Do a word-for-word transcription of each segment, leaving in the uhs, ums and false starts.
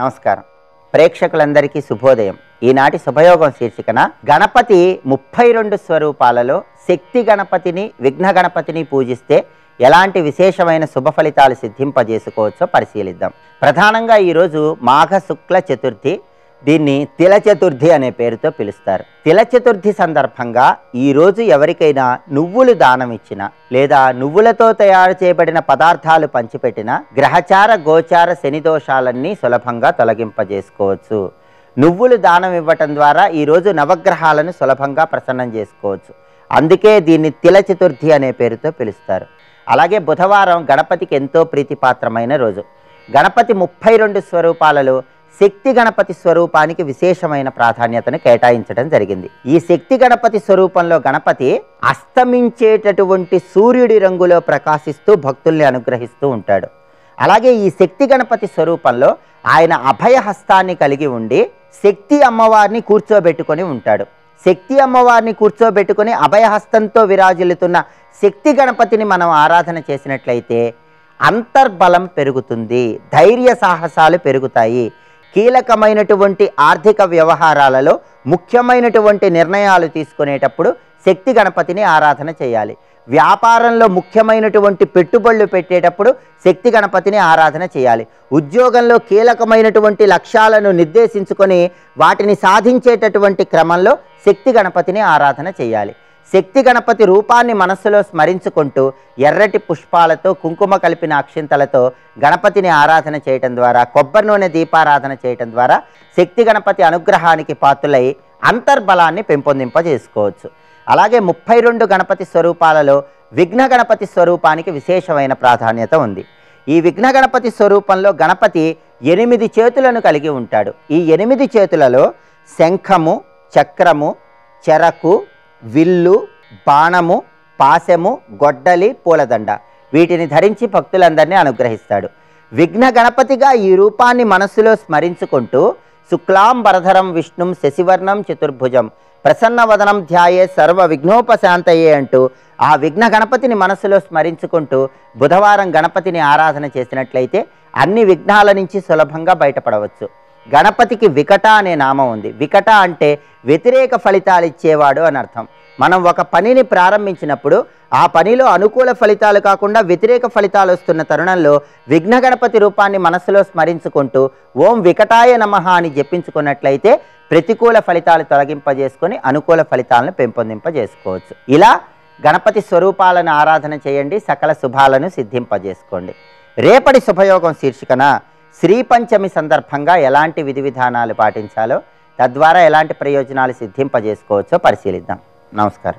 నమస్కారం. ప్రేక్షకులందరికీ శుభోదయం. ఈనాటి శుభయోగం శీర్షికన గణపతి ముప్పై రెండు స్వరూపాలలో శక్తి గణపతిని, విఘ్న గణపతిని పూజిస్తే ఎలాంటి విశేషమైన శుభ ఫలితాలు సిద్ధింపజేసుకోవచ్చో పరిశీలిద్దాం. ప్రధానంగా ఈరోజు మాఘ శుక్ల చతుర్థి, దీన్ని తిల చతుర్థి అనే పేరుతో పిలుస్తారు. తిల చతుర్థి సందర్భంగా ఈరోజు ఎవరికైనా నువ్వులు దానం ఇచ్చిన లేదా నువ్వులతో తయారు చేయబడిన పదార్థాలు పంచిపెట్టిన గ్రహచార గోచార శని దోషాలన్నీ సులభంగా తొలగింపజేసుకోవచ్చు. నువ్వులు దానం ఇవ్వటం ద్వారా ఈరోజు నవగ్రహాలను సులభంగా ప్రసన్నం చేసుకోవచ్చు. అందుకే దీన్ని తిల చతుర్థి అనే పేరుతో పిలుస్తారు. అలాగే బుధవారం గణపతికి ఎంతో ప్రీతిపాత్రమైన రోజు. గణపతి ముప్పై రెండు స్వరూపాలలో శక్తి గణపతి స్వరూపానికి విశేషమైన ప్రాధాన్యతను కేటాయించడం జరిగింది. ఈ శక్తి గణపతి స్వరూపంలో గణపతి అస్తమించేటటువంటి సూర్యుడి రంగులో ప్రకాశిస్తూ భక్తుల్ని అనుగ్రహిస్తూ ఉంటాడు. అలాగే ఈ శక్తి గణపతి స్వరూపంలో ఆయన అభయ హస్తాన్ని కలిగి ఉండి శక్తి అమ్మవారిని కూర్చోబెట్టుకొని ఉంటాడు. శక్తి అమ్మవారిని కూర్చోబెట్టుకొని అభయహస్తంతో విరాజిల్లుతున్న శక్తి గణపతిని మనం ఆరాధన చేసినట్లయితే అంతర్బలం పెరుగుతుంది, ధైర్య సాహసాలు పెరుగుతాయి. కీలకమైనటువంటి ఆర్థిక వ్యవహారాలలో ముఖ్యమైనటువంటి నిర్ణయాలు తీసుకునేటప్పుడు శక్తి గణపతిని ఆరాధన చేయాలి. వ్యాపారంలో ముఖ్యమైనటువంటి పెట్టుబడులు పెట్టేటప్పుడు శక్తి గణపతిని ఆరాధన చేయాలి. ఉద్యోగంలో కీలకమైనటువంటి లక్ష్యాలను నిర్దేశించుకొని వాటిని సాధించేటటువంటి క్రమంలో శక్తి గణపతిని ఆరాధన చేయాలి. శక్తి గణపతి రూపాన్ని మనస్సులో స్మరించుకుంటూ ఎర్రటి పుష్పాలతో కుంకుమ కలిపిన అక్షింతలతో గణపతిని ఆరాధన చేయటం ద్వారా, కొబ్బరి నూనె దీపారాధన చేయటం ద్వారా శక్తి గణపతి అనుగ్రహానికి పాత్రులై అంతర్బలాన్ని పెంపొందింపజేసుకోవచ్చు. అలాగే ముప్పై రెండు గణపతి స్వరూపాలలో విఘ్న గణపతి స్వరూపానికి విశేషమైన ప్రాధాన్యత ఉంది. ఈ విఘ్న గణపతి స్వరూపంలో గణపతి ఎనిమిది చేతులను కలిగి ఉంటాడు. ఈ ఎనిమిది చేతులలో శంఖము, చక్రము, చెరకు, విల్లు, బాణము, పాశము, గొడ్డలి, పూలదండ వీటిని ధరించి భక్తులందరినీ అనుగ్రహిస్తాడు. విఘ్న గణపతిగా ఈ రూపాన్ని మనస్సులో స్మరించుకుంటూ శుక్లాంబరధరం విష్ణుం శశివర్ణం చతుర్భుజం ప్రసన్నవదనం ధ్యాయే సర్వ విఘ్నోపశాంతయే అంటూ ఆ విఘ్న గణపతిని మనస్సులో స్మరించుకుంటూ బుధవారం గణపతిని ఆరాధన చేసినట్లయితే అన్ని విఘ్నాల నుంచి సులభంగా బయటపడవచ్చు. గణపతికి వికట అనే నామం ఉంది. వికట అంటే వ్యతిరేక ఫలితాలు ఇచ్చేవాడు అని అర్థం. మనం ఒక పనిని ప్రారంభించినప్పుడు ఆ పనిలో అనుకూల ఫలితాలు కాకుండా వ్యతిరేక ఫలితాలు వస్తున్న తరుణంలో విఘ్న గణపతి రూపాన్ని మనస్సులో స్మరించుకుంటూ ఓం వికటాయ నమః అని జపించుకున్నట్లయితే ప్రతికూల ఫలితాలు తొలగింపజేసుకొని అనుకూల ఫలితాలను పెంపొందింపజేసుకోవచ్చు. ఇలా గణపతి స్వరూపాలను ఆరాధన చేయండి, సకల శుభాలను సిద్ధింపజేసుకోండి. రేపటి శుభయోగం శీర్షికన శ్రీ పంచమి సందర్భంగా ఎలాంటి విధి విధానాలు పాటించాలో, తద్వారా ఎలాంటి ప్రయోజనాలు సిద్ధింపజేసుకోవచ్చో పరిశీలిద్దాం. నమస్కారం.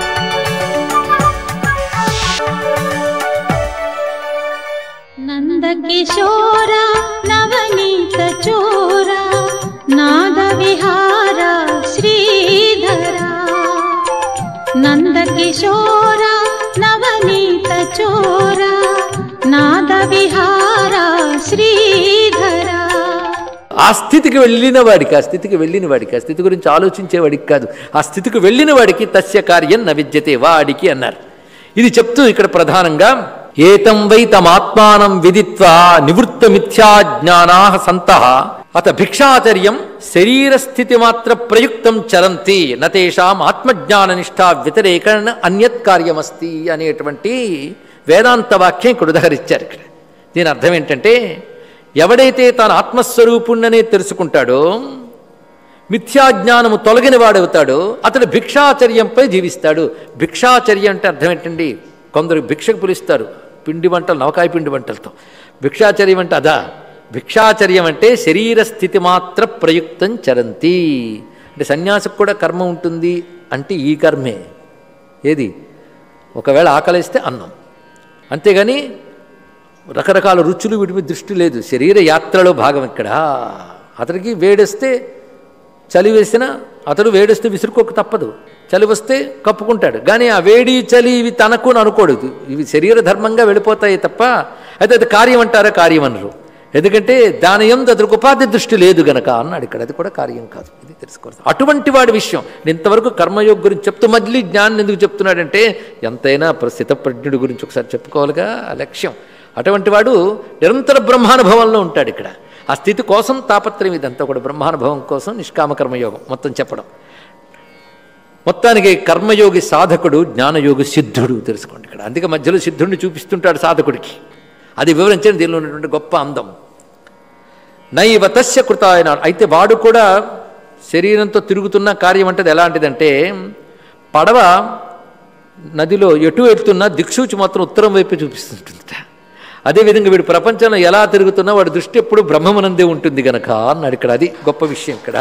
నందకిశోర నవనీత చోర నాద విహార శ్రీధర నందకిశోర నవనీత చోర నాద విహార శ్రీధర. ఆ స్థితికి వెళ్ళిన వాడికి ఆ స్థితికి వెళ్ళిన వాడికి ఆ స్థితి గురించి ఆలోచించేవాడికి కాదు, ఆ స్థితికి వెళ్ళిన వాడికి తస్య కార్యం న విద్యతే వాడికి అన్నారు. ఇది చెప్తూ ఇక్కడ ప్రధానంగా ఏతం వై తమాత్మానం విదిత్వా నివృత్త మిథ్యాజ్ఞానా సంతః అత భిక్షాచర్యం శరీరస్థితి మాత్ర ప్రయుక్తం చరంతి నతేషాం ఆత్మజ్ఞాన నిష్ఠా వ్యతిరేకణ అన్యత్ కార్యమస్తి అనేటువంటి వేదాంత వాక్యం ఇక్కడ ఉదహరించారు. ఇక్కడ దీని అర్థం ఏంటంటే, ఎవడైతే తాను ఆత్మస్వరూపుణ్ణనే తెలుసుకుంటాడో, మిథ్యాజ్ఞానము తొలగిన వాడవుతాడో అతడు భిక్షాచర్యంపై జీవిస్తాడు. భిక్షాచర్యం అంటే అర్థం ఏంటండి? కొందరు భిక్షకు పిలుస్తారు పిండి వంటలు, నవకాయ పిండి వంటలతో. భిక్షాచర్యం అంటే అదా? భిక్షాచర్యం అంటే శరీర స్థితి మాత్ర ప్రయుక్తం చరంతి అంటే సన్యాసికి కూడా కర్మ ఉంటుంది అంటే ఈ కర్మే. ఏది? ఒకవేళ ఆకలిస్తే అన్నం, అంతేగాని రకరకాల రుచులు వీటి మీద దృష్టి లేదు. శరీర యాత్రలో భాగం ఇక్కడ. అతడికి వేడేస్తే చలి వేసినా అతడు వేడేస్తే విసురుకోక తప్పదు, చలి వస్తే కప్పుకుంటాడు. కానీ ఆ వేడి చలి ఇవి తనకు అనుకోడు, ఇవి శరీర ధర్మంగా వెళ్ళిపోతాయి తప్ప. అయితే అది కార్యం అంటారా? కార్యం అనరు. ఎందుకంటే దాని యందు అతనికి ఉపాధి దృష్టి లేదు గనక అన్నాడు ఇక్కడ. అది కూడా కార్యం కాదు, ఇది తెలుసుకోవాలి. అటువంటి వాడి విషయం ఇంతవరకు కర్మయోగ గురించి చెప్తూ మళ్ళీ జ్ఞానం ఎందుకు చెప్తున్నాడంటే, ఎంతైనా స్థితప్రజ్ఞుడి గురించి ఒకసారి చెప్పుకోవాలిగా లక్ష్యం. అటువంటి వాడు నిరంతర బ్రహ్మానుభవంలో ఉంటాడు ఇక్కడ. ఆ స్థితి కోసం తాపత్రయం ఇదంతా కూడా బ్రహ్మానుభవం కోసం నిష్కామ కర్మయోగం మొత్తం చెప్పడం. మొత్తానికి కర్మయోగి సాధకుడు, జ్ఞానయోగి సిద్ధుడు తెలుసుకోండి ఇక్కడ. అందుకే మధ్యలో సిద్ధుడిని చూపిస్తుంటాడు సాధకుడికి. అది వివరించండి దీనిలో ఉన్నటువంటి గొప్ప అందం. నైవ తస్య కృతాయన, అయితే వాడు కూడా శరీరంతో తిరుగుతున్న కార్యం అంటే ఎలాంటిదంటే, పడవ నదిలో ఎటు ఎడుతున్నా దిక్సూచి మాత్రం ఉత్తరం వైపు చూపిస్తుంటుందట. అదేవిధంగా వీడు ప్రపంచంలో ఎలా తిరుగుతున్నా వాడి దృష్టి ఎప్పుడు బ్రహ్మమునందే ఉంటుంది గనక అన్నాడు ఇక్కడ. అది గొప్ప విషయం ఇక్కడ.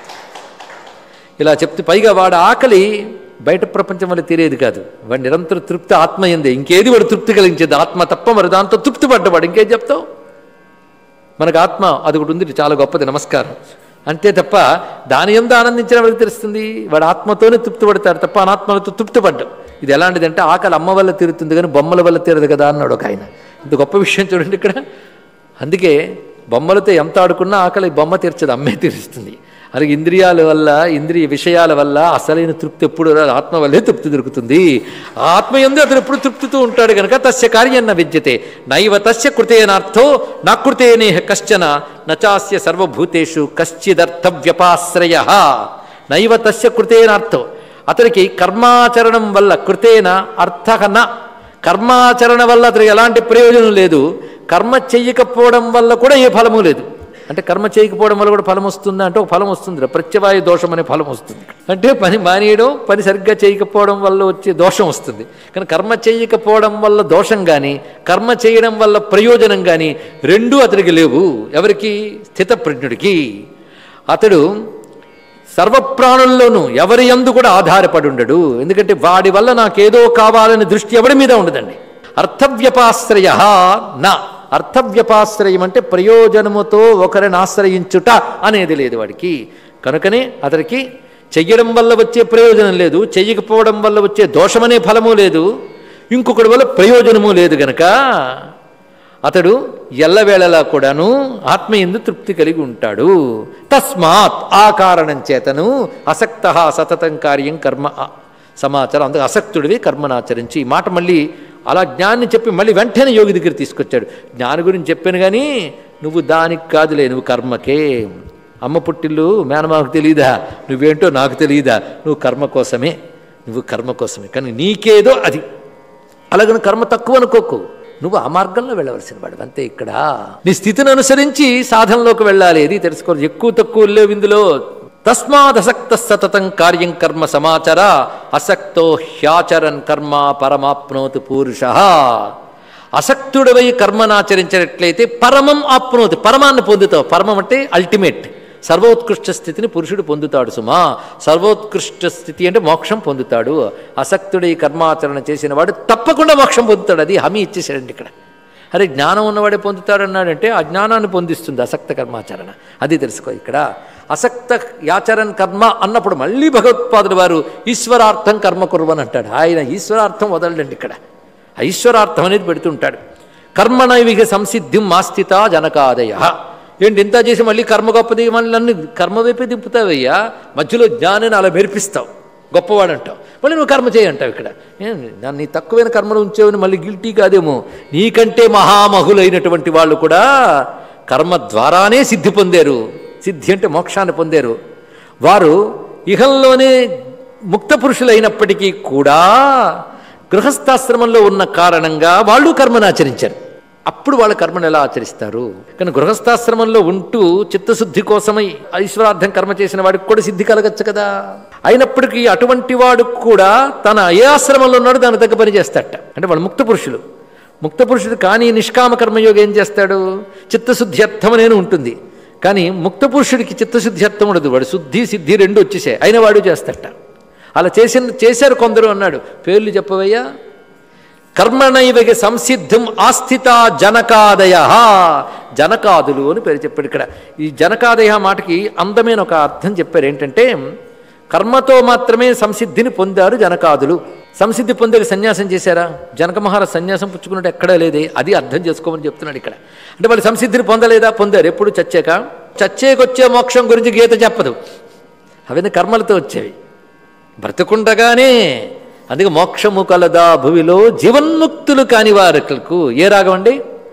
ఇలా చెప్తే పైగా వాడు ఆకలి బయట ప్రపంచం వల్ల తీరేది కాదు, వాడు నిరంతర తృప్తి ఆత్మ ఎందే. ఇంకేది వాడు తృప్తి కలిగించేది ఆత్మ తప్ప, మరి దాంతో తృప్తి పడ్డవాడు ఇంకేం చెప్తావు? మనకు ఆత్మ అది ఒకటి ఉంది, చాలా గొప్పది, నమస్కారం, అంతే తప్ప దాని ఎందు ఆనందించిన వాడికి తెలుస్తుంది. వాడు ఆత్మతోనే తృప్తి పడతాడు తప్ప అనాత్మలతో తృప్తి పడ్డం. ఇది ఎలాంటిదంటే ఆకలి అమ్మ వల్ల తీరుతుంది కానీ బొమ్మల వల్ల తీరదు కదా అన్నాడు ఒక ఆయన. ఇంత గొప్ప విషయం చూడండి ఇక్కడ. అందుకే బొమ్మలతో ఎంత ఆడుకున్నా ఆకలి బొమ్మ తీర్చదు, అమ్మే తీరుస్తుంది. అలాగే ఇంద్రియాల వల్ల, ఇంద్రియ విషయాల వల్ల అసలైన తృప్తి ఎప్పుడు ఆత్మ వల్లే తృప్తి దొరుకుతుంది. ఆత్మ యందు అతను ఎప్పుడు తృప్తితో ఉంటాడు కనుక తస్య కార్యం న విద్యతే నైవ తస్య కృతేనార్థో నా కృతేనేహ కశ్చన నచాస్య సర్వభూతేషు కశ్చిదర్థవ్యపాశ్రయ. నైవ తస్య కృతేనార్థో, అతనికి కర్మాచరణం వల్ల, కృతేన అర్థన, కర్మాచరణ వల్ల అతనికి ఎలాంటి ప్రయోజనం లేదు. కర్మ చెయ్యకపోవడం వల్ల కూడా ఏ ఫలము లేదు. అంటే కర్మ చేయకపోవడం వల్ల కూడా ఫలం వస్తుందా అంటే ఒక ఫలం వస్తుంది, ప్రత్యవాయ దోషం అనే ఫలం వస్తుంది. అంటే పని మానేయడం, పని సరిగ్గా చేయకపోవడం వల్ల వచ్చే దోషం వస్తుంది. కానీ కర్మ చేయకపోవడం వల్ల దోషం కానీ కర్మ చేయడం వల్ల ప్రయోజనం కానీ రెండూ అతడికి లేవు. ఎవరికి? స్థితప్రజ్ఞుడికి. అతడు సర్వప్రాణుల్లోనూ ఎవరి యందు కూడా ఆధారపడి ఉండడు. ఎందుకంటే వాడి వల్ల నాకేదో కావాలనే దృష్టి ఎవరి మీద ఉండదండి. అర్థవ్యపాశ్రయ నా, అర్థవ్యపాశ్రయం అంటే ప్రయోజనముతో ఒకరిని ఆశ్రయించుట అనేది లేదు వాడికి. కనుకనే అతడికి చెయ్యడం వల్ల వచ్చే ప్రయోజనం లేదు, చెయ్యకపోవడం వల్ల వచ్చే దోషమనే ఫలము లేదు, ఇంకొకటి వల్ల ప్రయోజనము లేదు గనక అతడు ఎల్లవేళలా కూడాను ఆత్మయందు తృప్తి కలిగి ఉంటాడు. తస్మాత్, ఆ కారణం చేతను అసక్త సతతం కార్యం కర్మ సమాచారం, అందుకు అసక్తుడివి కర్మనాచరించి. ఈ మాట మళ్ళీ అలా జ్ఞాన్ని చెప్పి మళ్ళీ వెంటనే యోగి దగ్గర తీసుకొచ్చాడు. జ్ఞాని గురించి చెప్పాను కానీ నువ్వు దానికి కాదులే, నువ్వు కర్మకే. అమ్మ పుట్టిల్లు మేనమాకు తెలియదా, నువ్వేంటో నాకు తెలియదా, నువ్వు కర్మ కోసమే, నువ్వు కర్మ కోసమే. కానీ నీకేదో అది, అలాగని కర్మ తక్కువ అనుకోకు, నువ్వు ఆ మార్గంలో వెళ్ళవలసిన వాడు అంతే. ఇక్కడ నీ స్థితిని అనుసరించి సాధనలోకి వెళ్ళాలి, అది తెలుసుకోవాలి. ఎక్కువ తక్కువ లేవు ఇందులో. తస్మాదసక్త సతతం కార్యం కర్మ సమాచార అసక్తో హ్యాచరన్ కర్మ పరమాప్నోతి పురుష. అసక్తుడవై కర్మనాచరించినట్లయితే పరమం ఆప్నోతి, పరమాన్ని పొందుతావు. పరమం అంటే అల్టిమేట్, సర్వోత్కృష్ట స్థితిని పురుషుడు పొందుతాడు సుమా. సర్వోత్కృష్ట స్థితి అంటే మోక్షం పొందుతాడు. అసక్తుడై కర్మాచరణ చేసిన వాడు తప్పకుండా మోక్షం పొందుతాడు. అది హామీ ఇచ్చేసాడండి ఇక్కడ. అరే జ్ఞానం ఉన్నవాడే పొందుతాడన్నాడంటే ఆ జ్ఞానాన్ని పొందిస్తుంది అసక్త కర్మాచరణ. అది తెలుసుకో ఇక్కడ. అసక్త యాచరన్ కర్మ అన్నప్పుడు మళ్ళీ భగవత్పాదుడు వారు ఈశ్వరార్థం కర్మ కుర్వన్ అంటాడు. ఆయన ఈశ్వరార్థం వదలడండి ఇక్కడ, ఈశ్వరార్థం అనేది పెడుతుంటాడు. కర్మణైవిక సంసిద్ధిం మాస్థిత జనకాదయ. ఏంటి ఇంత చేసి మళ్ళీ కర్మ గొప్పది, మళ్ళీ నన్ను కర్మ వైపే దింపుతావయ్యా, మధ్యలో జ్ఞానాన్ని అలా మెరిపిస్తావు, గొప్పవాడు అంటావు, మళ్ళీ నువ్వు కర్మ చేయంటావు. ఇక్కడ నన్ను నీ తక్కువైన కర్మలు ఉంచేవని మళ్ళీ గిల్టీ కాదేమో. నీకంటే మహామహులైనటువంటి వాళ్ళు కూడా కర్మ ద్వారానే సిద్ధి పొందారు. సిద్ధి అంటే మోక్షాన్ని పొందారు. వారు ఇహంలోనే ముక్త పురుషులైనప్పటికీ కూడా గృహస్థాశ్రమంలో ఉన్న కారణంగా వాళ్ళు కర్మను ఆచరించారు. అప్పుడు వాళ్ళ కర్మను ఎలా ఆచరిస్తారు? కానీ గృహస్థాశ్రమంలో ఉంటూ చిత్తశుద్ధి కోసమై ఈశ్వరార్థం కర్మ చేసిన వాడికి కూడా సిద్ధి కలగచ్చు కదా. అయినప్పటికీ అటువంటి వాడు కూడా తన ఏ ఆశ్రమంలో ఉన్నాడో దాని తగ్గ పని చేస్తాడట. అంటే వాళ్ళు ముక్త పురుషులు. ముక్త పురుషుడు కానీ నిష్కామ కర్మయోగి ఏం చేస్తాడు? చిత్తశుద్ధి అర్థమనేది ఉంటుంది. కానీ ముక్త పురుషుడికి చిత్తశుద్ధి అర్థం ఉండదు. వాడు శుద్ధి సిద్ధి రెండు వచ్చేసాయి, అయిన వాడు చేస్తాడట. అలా చేసిన చేశారు కొందరు అన్నాడు. పేర్లు చెప్పవయ్యా. కర్మణైవగ సంసిద్ధం ఆస్థిత జనకాదయ. జనకాదులు అని పేరు చెప్పాడు ఇక్కడ. ఈ జనకాదయ మాటకి అందమైన ఒక అర్థం చెప్పారు. ఏంటంటే కర్మతో మాత్రమే సంసిద్ధిని పొందారు జనకాదులు. సంసిద్ధి పొందేది సన్యాసం చేశారా? జనక మహారాజ్ సన్యాసం పుచ్చుకున్నట్టు ఎక్కడా లేదే. అది అర్థం చేసుకోమని చెప్తున్నాడు ఇక్కడ. అంటే వాళ్ళు సంసిద్ధిని పొందలేదా? పొందారు. ఎప్పుడు? చచ్చాక. చచ్చేకొచ్చే మోక్షం గురించి గీత చెప్పదు, అవన్నీ కర్మలతో వచ్చేవి. బ్రతుకుండగానే అందుకే మోక్షము కలదా భువిలో జీవన్ముక్తులు కాని వారికి. ఏ రాగం అండి?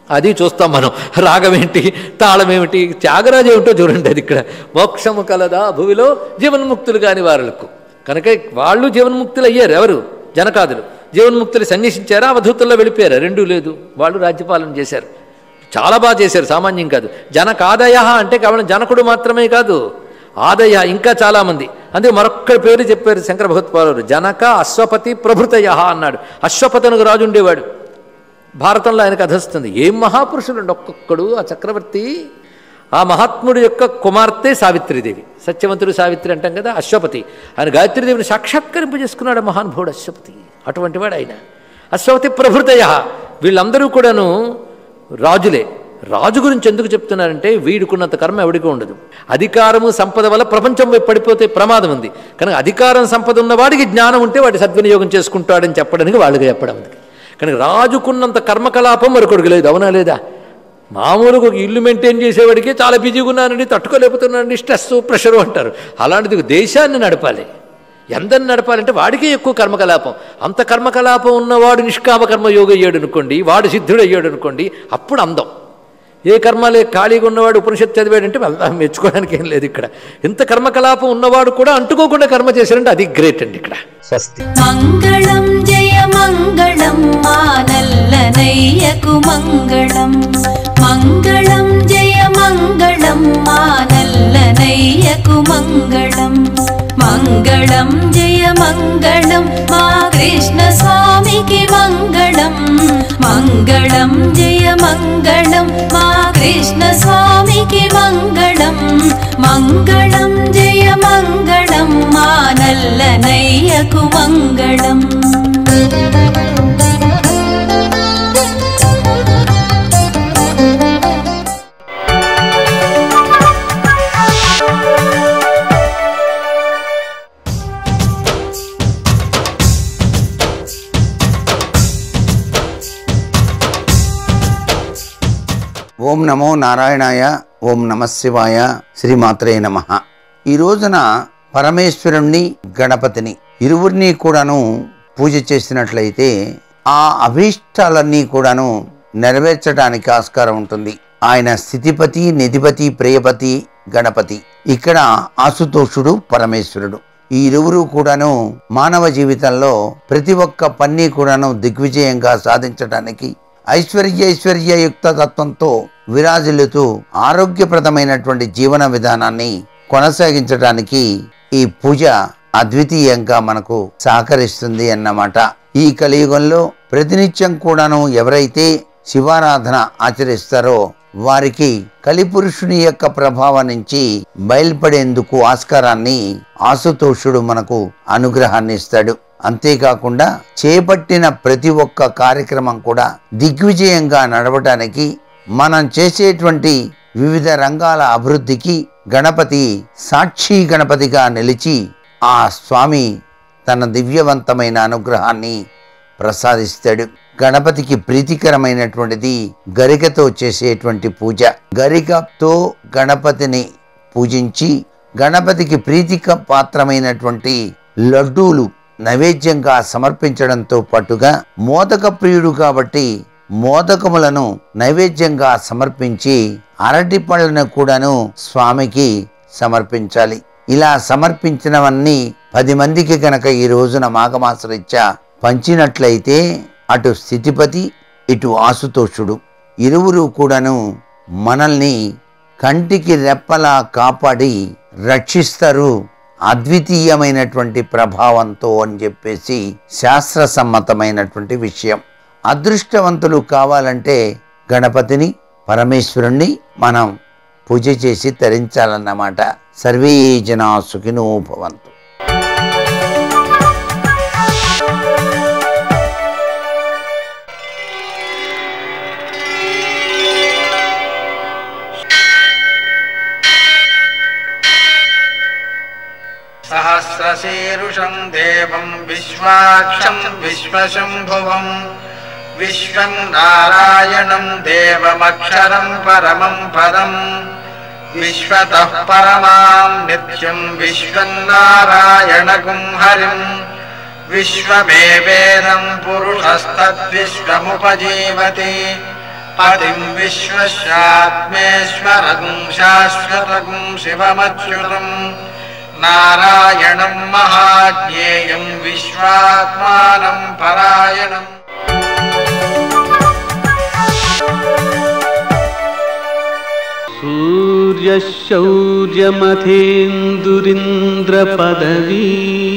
అది చూస్తాం మనం. రాగం ఏంటి, తాళం ఏమిటి, త్యాగరాజు ఏమిటో చూడండి. అది ఇక్కడ మోక్షము కలదా భువిలో జీవన్ముక్తులు కాని వారులకు. కనుక వాళ్ళు జీవన్ముక్తులు అయ్యారు. ఎవరు? జనకాదులు. జీవన్ముక్తులు సన్యసించారా, అవధూతుల్లో వెళ్ళిపోయారా? రెండూ లేదు. వాళ్ళు రాజ్యపాలన చేశారు, చాలా బాగా చేశారు, సామాన్యం కాదు. జనకాదయ అంటే కేవలం జనకుడు మాత్రమే కాదు, ఆదయ ఇంకా చాలామంది. అందుకే మరొక్క పేరు చెప్పారు శంకర భగవత్పాదులు, జనక అశ్వపతి ప్రభృతయ అన్నాడు. అశ్వపతనుకు రాజు ఉండేవాడు. భారతంలో ఆయన కథ వస్తుంది. ఏం మహాపురుషులు అండి ఒక్కొక్కడు. ఆ చక్రవర్తి, ఆ మహాత్ముడు యొక్క కుమార్తె సావిత్రీదేవి. సత్యవంతుడు సావిత్రి అంటాం కదా. అశ్వపతి ఆయన గాయత్రీదేవిని సాక్షాత్కరింపజేసుకున్నాడు మహానుభావుడు అశ్వపతి. అటువంటి వాడు ఆయన. అశ్వపతి ప్రభృతయ వీళ్ళందరూ కూడాను రాజులే. రాజు గురించి ఎందుకు చెప్తున్నారంటే వీడుకున్నంత కర్మ ఎవడికి ఉండదు. అధికారము సంపద వల్ల ప్రపంచం పడిపోతే ప్రమాదం ఉంది. కనుక అధికారం సంపద ఉన్నవాడికి జ్ఞానం ఉంటే వాడి సద్వినియోగం చేసుకుంటాడని చెప్పడానికి వాళ్ళకి చెప్పడం. అందుకే కనుక రాజుకున్నంత కర్మకలాపం మరొకడికి లేదు. అవునా లేదా? మామూలుగా ఒక ఇల్లు మెయింటైన్ చేసేవాడికి చాలా బిజీగా ఉన్నానండి, తట్టుకోలేకపోతున్నానండి, స్ట్రెస్ ప్రెషరు అంటారు. అలాంటిది దేశాన్ని నడపాలి. ఎందరిని నడపాలంటే వాడికే ఎక్కువ కర్మకలాపం. అంత కర్మకలాపం ఉన్నవాడు నిష్కామ కర్మయోగి అయ్యాడు అనుకోండి, వాడు సిద్ధుడు అయ్యాడు అనుకోండి, అప్పుడు అందం. ఏ కర్మలే ఖాళీగా ఉన్నవాడు ఉపనిషత్తు చదివాడంటే మెచ్చుకోవడానికి ఏం లేదు. ఇక్కడ ఎంత కర్మకలాపం ఉన్నవాడు కూడా అంటుకోకుండా కర్మ చేశారంటే అది గ్రేట్ అండి. ఇక్కడ స్వస్తి. మంగళం జయ మంగళం మానల్లనయ్యకు మంగళం. మంగళం జయ మంగళం మానల్లనయ్యకు మంగళం. మంగళం జయ మంగళం మా కృష్ణ స్వామికి మంగళం. మంగళం జయ మంగళం మా కృష్ణ స్వామికి మంగళం. మంగళం జయ మంగళం మా నల్లనయ్యకు మంగళం. ఓం నమో నారాయణాయ. ఓం నమశివాయ. శ్రీమాత్రే నమః. ఈ రోజున పరమేశ్వరుణ్ణి, గణపతిని ఇరువురిని కూడాను పూజ చేసినట్లయితే ఆ అభీష్టాలన్నీ కూడాను నెరవేర్చడానికి ఆస్కారం ఉంటుంది. ఆయన స్థితిపతి, నిధిపతి, ప్రియపతి గణపతి. ఇక్కడ ఆశుతోషుడు పరమేశ్వరుడు. ఈ ఇరువురు కూడాను మానవ జీవితంలో ప్రతి ఒక్క పని కూడాను దిగ్విజయంగా సాధించడానికి ఐశ్వర్యైశ్వర్యయుక్త తత్వంతో విరాజిల్లుతూ ఆరోగ్యప్రదమైనటువంటి జీవన విధానాన్ని కొనసాగించడానికి ఈ పూజ అద్వితీయంగా మనకు సహకరిస్తుంది అన్నమాట. ఈ కలియుగంలో ప్రతినిత్యం కూడాను ఎవరైతే శివారాధన ఆచరిస్తారో వారికి కలిపురుషుని యొక్క ప్రభావం నుంచి బయల్పడేందుకు ఆస్కారాన్ని ఆశుతోషుడు మనకు అనుగ్రహాన్ని ఇస్తాడు. అంతేకాకుండా చేపట్టిన ప్రతి ఒక్క కార్యక్రమం కూడా దిగ్విజయంగా నడవటానికి, మనం చేసేటువంటి వివిధ రంగాల అభివృద్ధికి గణపతి సాక్షి గణపతిగా నిలిచి ఆ స్వామి తన దివ్యవంతమైన అనుగ్రహాన్ని ప్రసాదిస్తాడు. గణపతికి ప్రీతికరమైనటువంటిది గరికతో చేసేటువంటి పూజ. గరికతో గణపతిని పూజించి గణపతికి ప్రీతిక పాత్రమైనటువంటి లడ్డూలు నైవేద్యంగా సమర్పించడంతో పాటుగా మోదక ప్రియుడు కాబట్టి మోదకములను నైవేద్యంగా సమర్పించి అరటి పళ్ళను కూడాను స్వామికి సమర్పించాలి. ఇలా సమర్పించినవన్నీ పది మందికి గనక ఈ రోజున మాఘమాసరీత్యా పంచినట్లయితే అటు స్థితిపతి, ఇటు ఆశుతోషుడు ఇరువురు కూడాను మనల్ని కంటికి రెప్పలా కాపాడి రక్షిస్తారు అద్వితీయమైనటువంటి ప్రభావంతో అని చెప్పేసి శాస్త్ర సమ్మతమైనటువంటి విషయం. అదృష్టవంతులు కావాలంటే గణపతిని, పరమేశ్వరుణ్ణి మనం పూజ చేసి తరించాలన్నమాట. సర్వే జనా సుఖినో భవంతు. सहस्रशीरुषं देवं विश्वाक्षं विश्वशम्भुवं विश्वं नारायणं देवमक्षरं परमं पदं विश्वतः परमां नित्यं विश्वं नारायणगुं हरिं विश्वमेवेदं पुरुषस्तद्विश्वमुपजीवति पतिं विश्वस्यात्मेश्वरगुं शाश्वतगुं शिवमच्युतं नारायणं महाज्ञेयं विश्वात्मानं परायणम्। सूर्यशौर्यमथेन्दुरिन्द्रपदवी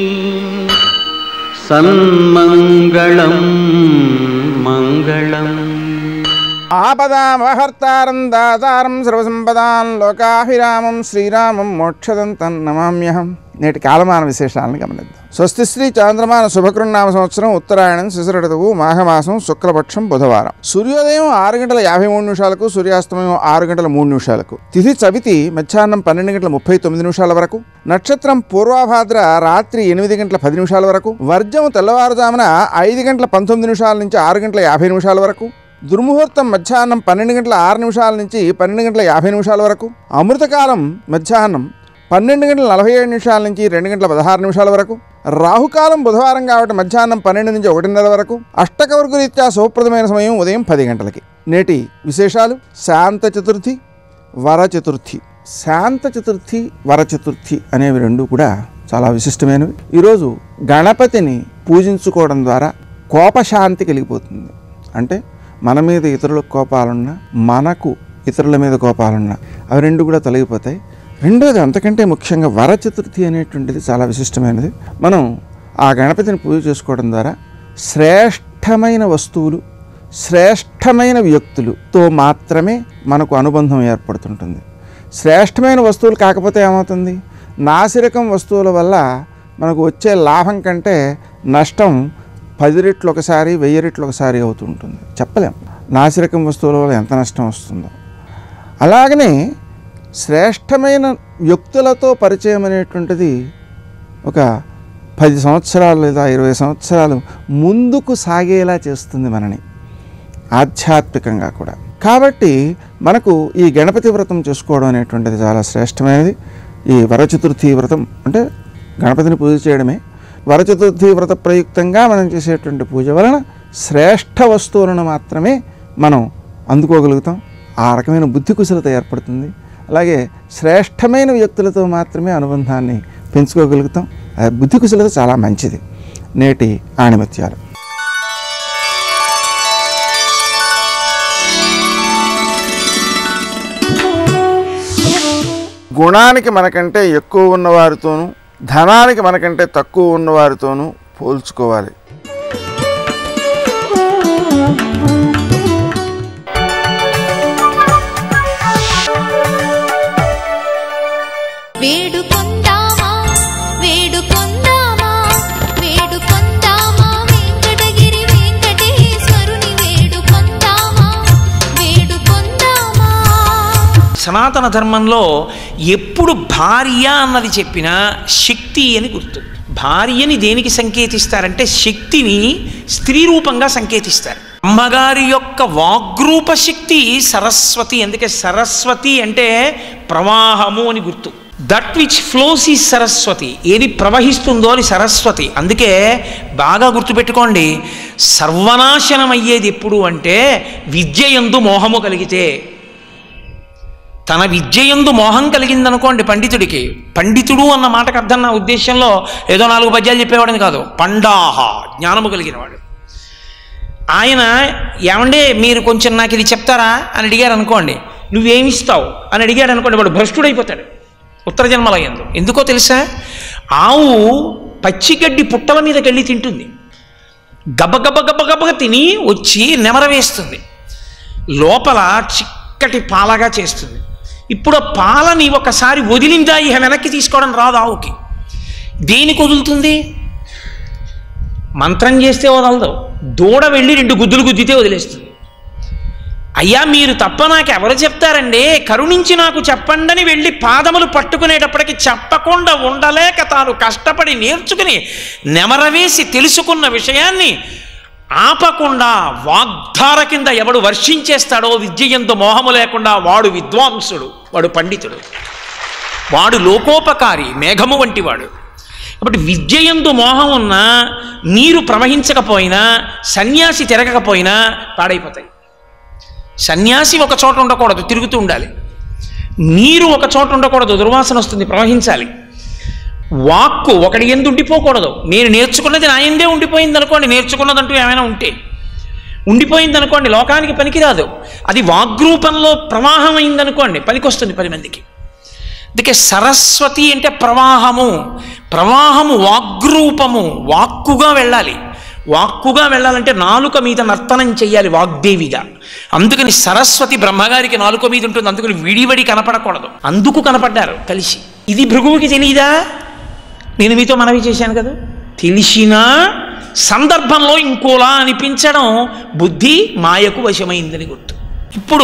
सन्मङ्गलं मङ्गलम्। ఆపదామహర్తారం దాతారం సర్వసంపదాం లోకాభిరామం శ్రీరామం మోక్షదంతం నమామ్యహం. నేటి కాలమాన విశేషాలను గమనిద్దాం. స్వస్తి శ్రీ చాంద్రమాన శుభకృన్నామ సంవత్సరం ఉత్తరాయణం శిశిరఋతువు మాఘమాసం శుక్లపక్షం బుధవారం. సూర్యోదయం ఆరు గంటల యాభై మూడు నిమిషాలకు, సూర్యాస్తమయం ఆరు గంటల మూడు నిమిషాలకు. తిథి చవితి మధ్యాహ్నం పన్నెండు గంటల ముప్పై తొమ్మిది నిమిషాల వరకు. నక్షత్రం పూర్వాభాద్ర రాత్రి ఎనిమిది గంటల పది నిమిషాల వరకు. వర్జం తెల్లవారుజామున ఐదు గంటల పంతొమ్మిది నిమిషాల నుంచి ఆరు గంటల యాభై నిమిషాల వరకు. దుర్ముహూర్తం మధ్యాహ్నం పన్నెండు గంటల ఆరు నిమిషాల నుంచి పన్నెండు గంటల యాభై నిమిషాల వరకు. అమృతకాలం మధ్యాహ్నం పన్నెండు గంటల నలభై ఏడు నిమిషాల నుంచి రెండు గంటల పదహారు నిమిషాల వరకు. రాహుకాలం బుధవారం కాబట్టి మధ్యాహ్నం పన్నెండు నుంచి ఒకటిన్నర వరకు. అష్టకవర్గ రీత్యా శుభప్రదమైన సమయం ఉదయం పది గంటలకి. నేటి విశేషాలు: శాంత చతుర్థి, వర చతుర్థి. శాంత చతుర్థి, వర చతుర్థి అనేవి రెండు కూడా చాలా విశిష్టమైనవి. ఈరోజు గణపతిని పూజించుకోవడం ద్వారా కోపశాంతి కలిగిపోతుంది. అంటే మన మీద ఇతరులకు కోపాలున్నా, మనకు ఇతరుల మీద కోపాలున్నా అవి రెండు కూడా తొలగిపోతాయి. రెండోది, అంతకంటే ముఖ్యంగా వర చతుర్థి అనేటువంటిది చాలా విశిష్టమైనది. మనం ఆ గణపతిని పూజ చేసుకోవడం ద్వారా శ్రేష్టమైన వస్తువులు, శ్రేష్టమైన వ్యక్తులతో మాత్రమే మనకు అనుబంధం ఏర్పడుతుంటుంది. శ్రేష్టమైన వస్తువులు కాకపోతే ఏమవుతుంది? నాసిరకం వస్తువుల వల్ల మనకు వచ్చే లాభం కంటే నష్టం పది రెట్లు ఒకసారి, వెయ్యి రెట్లు ఒకసారి అవుతూ ఉంటుంది. చెప్పలేం నాసిరకం వస్తువుల వల్ల ఎంత నష్టం వస్తుందో. అలాగనే శ్రేష్టమైన వ్యక్తులతో పరిచయం అనేటువంటిది ఒక పది సంవత్సరాలు లేదా ఇరవై సంవత్సరాలు ముందుకు సాగేలా చేస్తుంది మనని, ఆధ్యాత్మికంగా కూడా. కాబట్టి మనకు ఈ గణపతి వ్రతం చేసుకోవడం అనేటువంటిది చాలా శ్రేష్టమైనది. ఈ వరచతుర్థి వ్రతం అంటే గణపతిని పూజ చేయడమే. వరచతుర్థి వ్రత ప్రయుక్తంగా మనం చేసేటువంటి పూజ వలన శ్రేష్ఠ వస్తువులను మాత్రమే మనం అందుకోగలుగుతాం. ఆ రకమైన బుద్ధి కుశలత ఏర్పడుతుంది. అలాగే శ్రేష్టమైన వ్యక్తులతో మాత్రమే అనుబంధాన్ని పెంచుకోగలుగుతాం. ఆ బుద్ధి కుశలత చాలా మంచిది. నేటి ఆణిముత్యాలు. గుణానికి మనకంటే ఎక్కువ ఉన్నవారితోనూ, ధనానికి మనకంటే తక్కువ ఉన్నవారితోనూ పోల్చుకోవాలి. వేడుకొందామా వేడుకొందామా వేడుకొందామా వెంకటగిరి వెంకటేశ్వరుని వేడుకొందామా వేడుకొందామా. సనాతన ధర్మంలో ఎప్పుడు భార్య అన్నది చెప్పినా శక్తి అని గుర్తు. భార్యని దేనికి సంకేతిస్తారంటే శక్తిని స్త్రీ రూపంగా సంకేతిస్తారు. అమ్మగారి యొక్క వాగ్రూప శక్తి సరస్వతి. అందుకే సరస్వతి అంటే ప్రవాహము అని గుర్తు. దట్ విచ్ ఫ్లోస్ ఈ సరస్వతి. ఏది ప్రవహిస్తుందో అని సరస్వతి. అందుకే బాగా గుర్తుపెట్టుకోండి, సర్వనాశనం అయ్యేది ఎప్పుడు అంటే విద్యయందు మోహము కలిగితే. తన విద్యయందు మోహం కలిగిందనుకోండి పండితుడికి, పండితుడు అన్న మాటకు అర్థం నా ఉద్దేశంలో ఏదో నాలుగు పద్యాలు చెప్పేవాడని కాదు, పండాహ జ్ఞానము కలిగినవాడు. ఆయన ఏమండే మీరు కొంచెం నాకు ఇది చెప్తారా అని అడిగారు అనుకోండి, నువ్వేమిస్తావు అని అడిగాడు అనుకోండి, వాడు భ్రష్టుడైపోతాడు ఉత్తర జన్మల యందు. ఎందుకో తెలుసా? ఆవు పచ్చిగడ్డి పుట్టల మీదకి వెళ్ళి తింటుంది, గబగబ గబగబగా తిని వచ్చి నెమర వేస్తుంది, లోపల చిక్కటి పాలగా చేస్తుంది. ఇప్పుడు ఆ పాలని ఒకసారి వదిలిందా ఇక వెనక్కి తీసుకోవడం రాదు ఆవుకి. దేనికి వదులుతుంది? మంత్రం చేస్తే వదలదు. దూడ వెళ్ళి రెండు గుద్దులు గుద్దితే వదిలేస్తుంది. అయ్యా మీరు తప్ప నాకు ఎవరు చెప్తారండి, కరుణించి నాకు చెప్పండని వెళ్ళి పాదములు పట్టుకునేటప్పటికి చెప్పకుండా ఉండలేక తాను కష్టపడి నేర్చుకుని నెమరవేసి తెలుసుకున్న విషయాన్ని ఆపకుండా వాగ్ధార కింద ఎవడు వర్షించేస్తాడో విద్యయందు మోహము లేకుండా వాడు విద్వాంసుడు, వాడు పండితుడు, వాడు లోకోపకారి, మేఘము వంటి వాడు. కాబట్టి విద్యయందు మోహం ఉన్నా, నీరు ప్రవహించకపోయినా, సన్యాసి తిరగకపోయినా పాడైపోతాయి. సన్యాసి ఒక చోట ఉండకూడదు, తిరుగుతూ ఉండాలి. నీరు ఒక చోట ఉండకూడదు, దుర్వాసన వస్తుంది, ప్రవహించాలి. వాక్కు ఒకటి ఎందు ఉండిపోకూడదు. నేను నేర్చుకున్నది నా ఎందే ఉండిపోయింది అనుకోండి, నేర్చుకున్నదంటూ ఏమైనా ఉంటే ఉండిపోయింది అనుకోండి, లోకానికి పనికిరాదు. అది వాగ్రూపంలో ప్రవాహం అయిందనుకోండి, పనికొస్తుంది పది మందికి. అందుకే సరస్వతి అంటే ప్రవాహము. ప్రవాహము వాగ్రూపము, వాక్కుగా వెళ్ళాలి. వాక్కుగా వెళ్ళాలంటే నాలుక మీద నర్తనం చెయ్యాలి వాగ్దేవిగా. అందుకని సరస్వతి బ్రహ్మగారికి నాలుక మీద ఉంటుంది, అందుకని విడివడి కనపడకూడదు. అందుకు కనపడ్డారు కలిసి. ఇది భృగువుకి తెలియదా? నేను మీతో మనవి చేశాను కదా. తెలిసిన సందర్భంలో ఇంకోలా అనిపించడం బుద్ధి మాయకు వశమైందని గుర్తు. ఇప్పుడు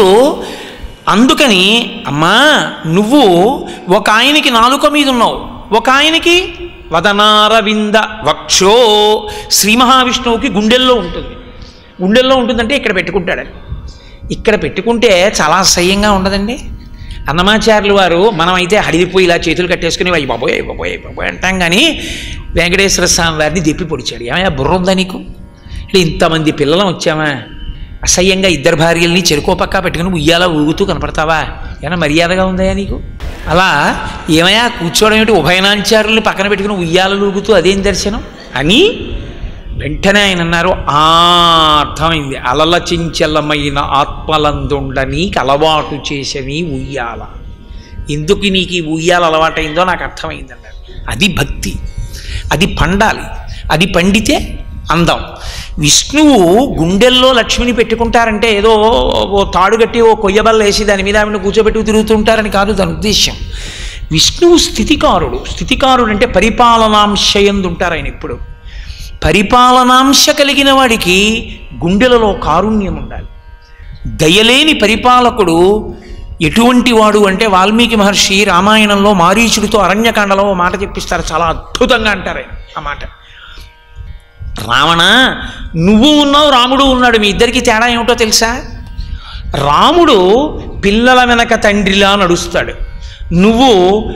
అందుకని అమ్మా, నువ్వు ఒక ఆయనకి నాలుక మీద ఉన్నావు, ఒక ఆయనకి వదనారవింద వక్షో, శ్రీ మహావిష్ణువుకి గుండెల్లో ఉంటుంది. గుండెల్లో ఉంటుందంటే ఇక్కడ పెట్టుకుంటాడని. ఇక్కడ పెట్టుకుంటే చాలా అసహ్యంగా ఉండదండి. అన్నమాచార్యులు వారు మనమైతే హడిలిపోయి ఇలా చేతులు కట్టేసుకుని అయ్యి బాబోయ్ అయ్యి బాబోయ్ అయ్యి బాబోయ్ అంటాం, కానీ వెంకటేశ్వర స్వామి వారిని దెప్పి పొడిచాడు. ఏమయ్యా బుర్ర ఉందా నీకు? అంటే ఇంతమంది పిల్లలం వచ్చామా, అసహ్యంగా ఇద్దరు భార్యల్ని చెరుకో పక్క పెట్టుకుని ఉయ్యాల ఊగుతూ కనపడతావా? ఏమైనా మర్యాదగా ఉందా నీకు? అలా ఏమయ్యా కూర్చోవడం ఏమిటి, ఉభయనాచార్యుల్ని పక్కన పెట్టుకుని ఉయ్యాల ఊగుతూ అదేం దర్శనం అని వెంటనే ఆయన అన్నారు. ఆ అర్థమైంది. అలల చించలమైన ఆత్మలందుండ నీకు అలవాటు చేసని ఉయ్యాల. ఎందుకు నీకు ఈ ఉయ్యాల అలవాటైందో నాకు అర్థమైంది అన్నారు. అది భక్తి, అది పండాలి. అది పండితే అందం. విష్ణువు గుండెల్లో లక్ష్మిని పెట్టుకుంటారంటే ఏదో ఓ తాడు కట్టి ఓ కొయ్యబల్ల వేసి దాని మీద ఆవిడని కూర్చోబెట్టుకు తిరుగుతుంటారని కాదు దాని ఉద్దేశ్యం. విష్ణువు స్థితికారుడు. స్థితికారుడు అంటే పరిపాలనాంశయందు ఉంటారు ఆయన. ఇప్పుడు పరిపాలనాంశ కలిగిన వాడికి గుండెలలో కారుణ్యం ఉండాలి. దయలేని పరిపాలకుడు ఎటువంటి వాడు అంటే వాల్మీకి మహర్షి రామాయణంలో మారీచుడితో అరణ్యకాండలో ఓ మాట చెప్పిస్తారు, చాలా అద్భుతంగా అంటారు ఆయన ఆ మాట. రావణ, నువ్వు ఉన్నావు, రాముడు ఉన్నాడు, మీ ఇద్దరికి తేడా ఏమిటో తెలుసా? రాముడు పిల్లల వెనక తండ్రిలా నడుస్తాడు, నువ్వు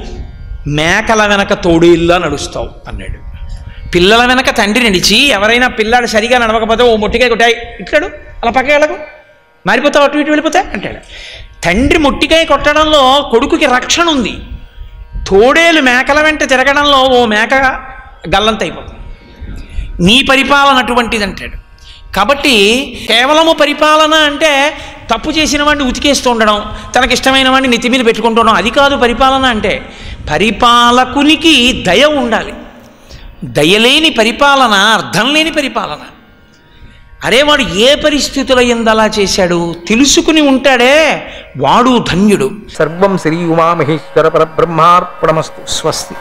మేకల వెనక తోడేళ్ళలా నడుస్తావు అన్నాడు. పిల్లల వెనక తండ్రి నడిచి ఎవరైనా పిల్లాడు సరిగా నడవకపోతే ఓ మొట్టికాయ కొట్టాయి ఇట్లాడు, అలా పక్క వెళ్ళకు, మారిపోతావు, అటు ఇటు వెళ్ళిపోతా అంటాడు. తండ్రి మొట్టికాయ కొట్టడంలో కొడుకుకి రక్షణ ఉంది. తోడేలు మేకల వెంట తిరగడంలో ఓ మేక గల్లంత అయిపోతుంది. నీ పరిపాలన అటువంటిది అంటాడు. కాబట్టి కేవలము పరిపాలన అంటే తప్పు చేసిన వాడిని ఉతికేస్తూ ఉండడం, తనకిష్టమైన వాడిని నెత్తి మీద పెట్టుకుంటుండడం, అది కాదు పరిపాలన అంటే. పరిపాలకునికి దయ ఉండాలి. దయలేని పరిపాలన అర్థం లేని పరిపాలన. అరే వాడు ఏ పరిస్థితుల యందు అలా చేశాడు తెలుసుకుని ఉంటాడే వాడు ధన్యుడు. సర్వం శ్రీ ఉమామహేశ్వర పరబ్రహ్మార్పణమస్తు. స్వస్తి.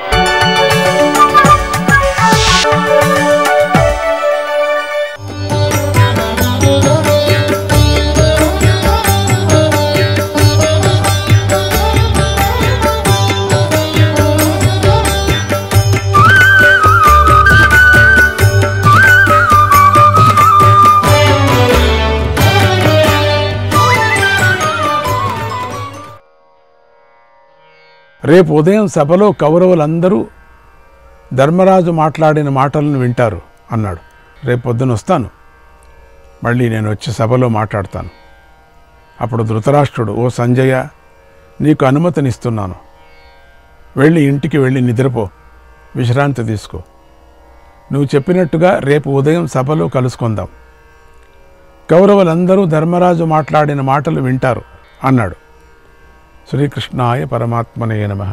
రేపు ఉదయం సభలో కౌరవులందరూ ధర్మరాజు మాట్లాడిన మాటలను వింటారు అన్నాడు. రేపు పొద్దున వస్తాను, మళ్ళీ నేను వచ్చి సభలో మాట్లాడతాను. అప్పుడు ధృతరాష్ట్రుడు, ఓ సంజయ, నీకు అనుమతినిస్తున్నాను, వెళ్ళి ఇంటికి వెళ్ళి నిద్రపో, విశ్రాంతి తీసుకో. నువ్వు చెప్పినట్టుగా రేపు ఉదయం సభలో కలుసుకుందాం. కౌరవులందరూ ధర్మరాజు మాట్లాడిన మాటలు వింటారు అన్నాడు. శ్రీకృష్ణాయ పరమాత్మనే నమః.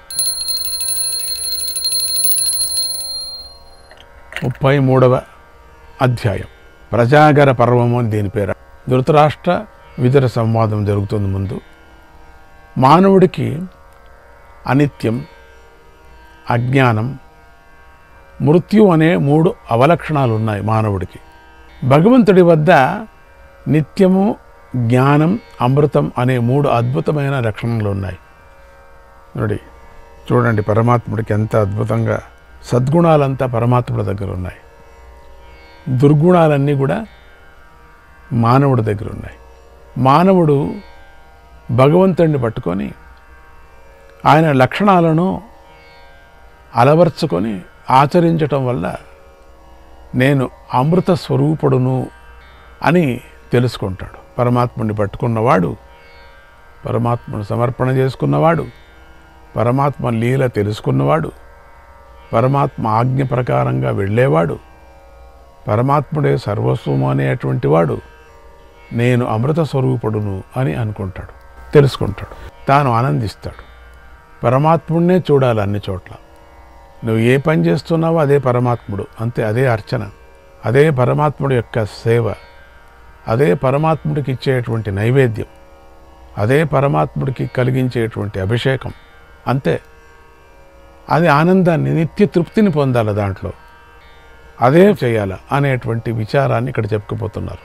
ముప్పై మూడవ అధ్యాయం ప్రజాగర పర్వము అని దీని పేరు. ధృతరాష్ట్ర విదుర సంవాదం జరుగుతుంది. ముందు మానవుడికి అనిత్యం, అజ్ఞానం, మృత్యు అనే మూడు అవలక్షణాలు ఉన్నాయి మానవుడికి. భగవంతుడి వద్ద నిత్యము, జ్ఞానం, అమృతం అనే మూడు అద్భుతమైన లక్షణాలు ఉన్నాయి. ನೋಡಿ చూడండి, పరమాత్ముడికి ఎంత అద్భుతంగా సద్గుణాలంతా పరమాత్ముడి దగ్గర ఉన్నాయి, దుర్గుణాలన్నీ కూడా మానవుడి దగ్గర ఉన్నాయి. మానవుడు భగవంతుడిని పట్టుకొని ఆయన లక్షణాలను అలవర్చుకొని ఆచరించటం వల్ల నేను అమృత స్వరూపుడును అని తెలుసుకుంటాడు. పరమాత్ముడిని పట్టుకున్నవాడు, పరమాత్మను సమర్పణ చేసుకున్నవాడు, పరమాత్మ లీల తెలుసుకున్నవాడు, పరమాత్మ ఆజ్ఞ ప్రకారంగా వెళ్ళేవాడు, పరమాత్ముడే సర్వస్వము అనేటువంటి వాడు నేను అమృత స్వరూపుడును అని అనుకుంటాడు, తెలుసుకుంటాడు, తాను ఆనందిస్తాడు. పరమాత్ముడినే చూడాలి అన్ని చోట్ల. నువ్వు ఏ పని చేస్తున్నావో అదే పరమాత్ముడు, అంతే. అదే అర్చన, అదే పరమాత్ముడి యొక్క సేవ, అదే పరమాత్ముడికి ఇచ్చేటువంటి నైవేద్యం, అదే పరమాత్ముడికి కలిగించేటువంటి అభిషేకం, అంతే. అది ఆనందాన్ని, నిత్య తృప్తిని పొందాలి దాంట్లో, అదే చేయాల అనేటువంటి విచారాన్ని ఇక్కడ చెప్పుకుపోతున్నారు.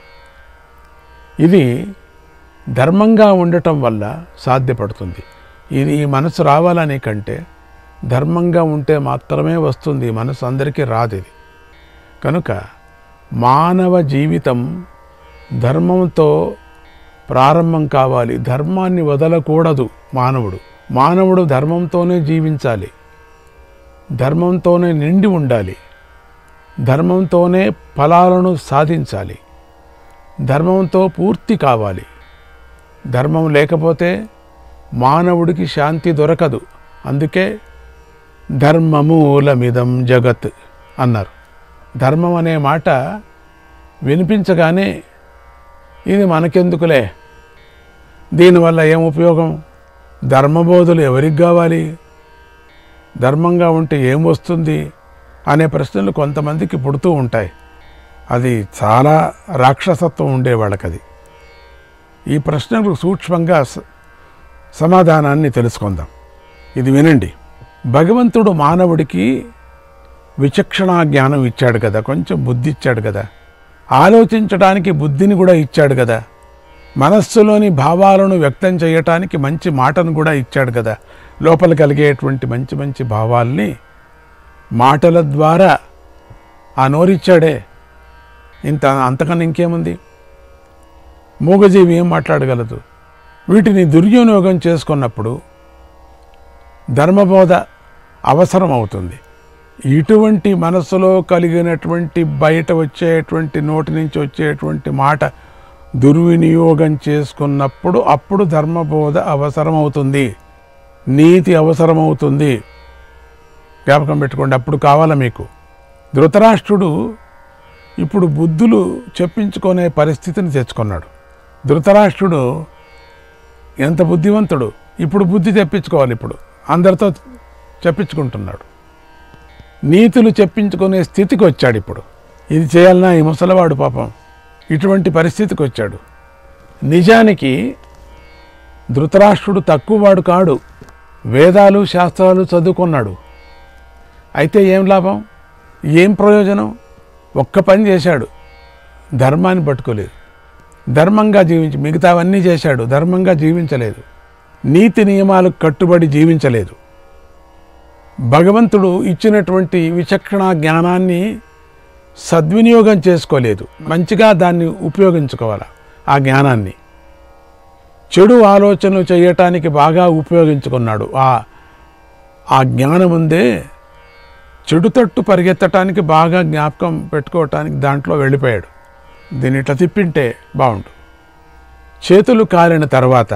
ఇది ధర్మంగా ఉండటం వల్ల సాధ్యపడుతుంది. ఇది ఈ మనసు రావాలని కంటే ధర్మంగా ఉంటే మాత్రమే వస్తుంది. మనసు అందరికీ రాదు ఇది. కనుక మానవ జీవితం ధర్మంతో ప్రారంభం కావాలి. ధర్మాన్ని వదలకూడదు మానవుడు. మానవుడు ధర్మంతోనే జీవించాలి, ధర్మంతోనే నిండి ఉండాలి, ధర్మంతోనే ఫలాలను సాధించాలి, ధర్మంతో పూర్తి కావాలి. ధర్మం లేకపోతే మానవుడికి శాంతి దొరకదు. అందుకే ధర్మమూలమిదం జగత్ అన్నారు. ధర్మం అనే మాట వినిపించగానే ఇది మనకెందుకులే, దీనివల్ల ఏం ఉపయోగం, ధర్మబోధులు ఎవరికి కావాలి, ధర్మంగా ఉంటే ఏం వస్తుంది అనే ప్రశ్నలు కొంతమందికి పుడుతూ ఉంటాయి. అది చాలా రాక్షసత్వం ఉండేవాళ్ళకి. అది ఈ ప్రశ్నలకు సూక్ష్మంగా సమాధానాన్ని తెలుసుకుందాం. ఇది వినండి. భగవంతుడు మానవుడికి విచక్షణా జ్ఞానం ఇచ్చాడు కదా, కొంచెం బుద్ధి ఇచ్చాడు కదా, ఆలోచించడానికి బుద్ధిని కూడా ఇచ్చాడు కదా, మనస్సులోని భావాలను వ్యక్తం చేయటానికి మంచి మాటను కూడా ఇచ్చాడు కదా. లోపల కలిగేటువంటి మంచి మంచి భావాల్ని మాటల ద్వారా ఆ నోరిచ్చాడే. ఇంత అంతకన్నా ఇంకేముంది? మూగజీవి ఏం మాట్లాడగలదు? వీటిని దుర్వినియోగం చేసుకున్నప్పుడు ధర్మబోధ అవసరం అవుతుంది. ఇటువంటి మనస్సులో కలిగినటువంటి బయట వచ్చేటువంటి నోటి నుంచి వచ్చేటువంటి మాట దుర్వినియోగం చేసుకున్నప్పుడు అప్పుడు ధర్మబోధ అవసరమవుతుంది, నీతి అవసరమవుతుంది. జ్ఞాపకం పెట్టుకోండి. అప్పుడు కావాలా మీకు? ధృతరాష్ట్రుడు ఇప్పుడు బుద్ధులు చెప్పించుకునే పరిస్థితిని తెచ్చుకున్నాడు. ధృతరాష్ట్రుడు ఎంత బుద్ధివంతుడు! ఇప్పుడు బుద్ధి తెప్పించుకోవాలి. ఇప్పుడు అందరితో చెప్పించుకుంటున్నాడు. నీతులు చెప్పించుకునే స్థితికి వచ్చాడు. ఇప్పుడు ఇది చేయాలన్నా ఈ ముసలివాడు పాపం ఇటువంటి పరిస్థితికి వచ్చాడు. నిజానికి ధృతరాష్ట్రుడు తక్కువవాడు కాడు, వేదాలు శాస్త్రాలు చదువుకున్నాడు. అయితే ఏం లాభం, ఏం ప్రయోజనం? ఒక్క పని చేశాడు, ధర్మాన్ని పట్టుకోలేదు. ధర్మంగా జీవించి మిగతావన్నీ చేశాడు, ధర్మంగా జీవించలేదు. నీతి నియమాలకు కట్టుబడి జీవించలేదు. భగవంతుడు ఇచ్చినటువంటి విచక్షణా జ్ఞానాన్ని సద్వినియోగం చేసుకోలేదు. మంచిగా దాన్ని ఉపయోగించుకోవాలి. ఆ జ్ఞానాన్ని చెడు ఆలోచనలు చేయటానికి బాగా ఉపయోగించుకున్నాడు. ఆ ఆ జ్ఞానం ఉందే చెడు తట్టు పరిగెత్తటానికి బాగా జ్ఞాపకం పెట్టుకోవటానికి దాంట్లో వెళ్ళిపోయాడు. దీన్ని ఇట్లా తిప్పింటే బాగుండు. చేతులు కాలిన తర్వాత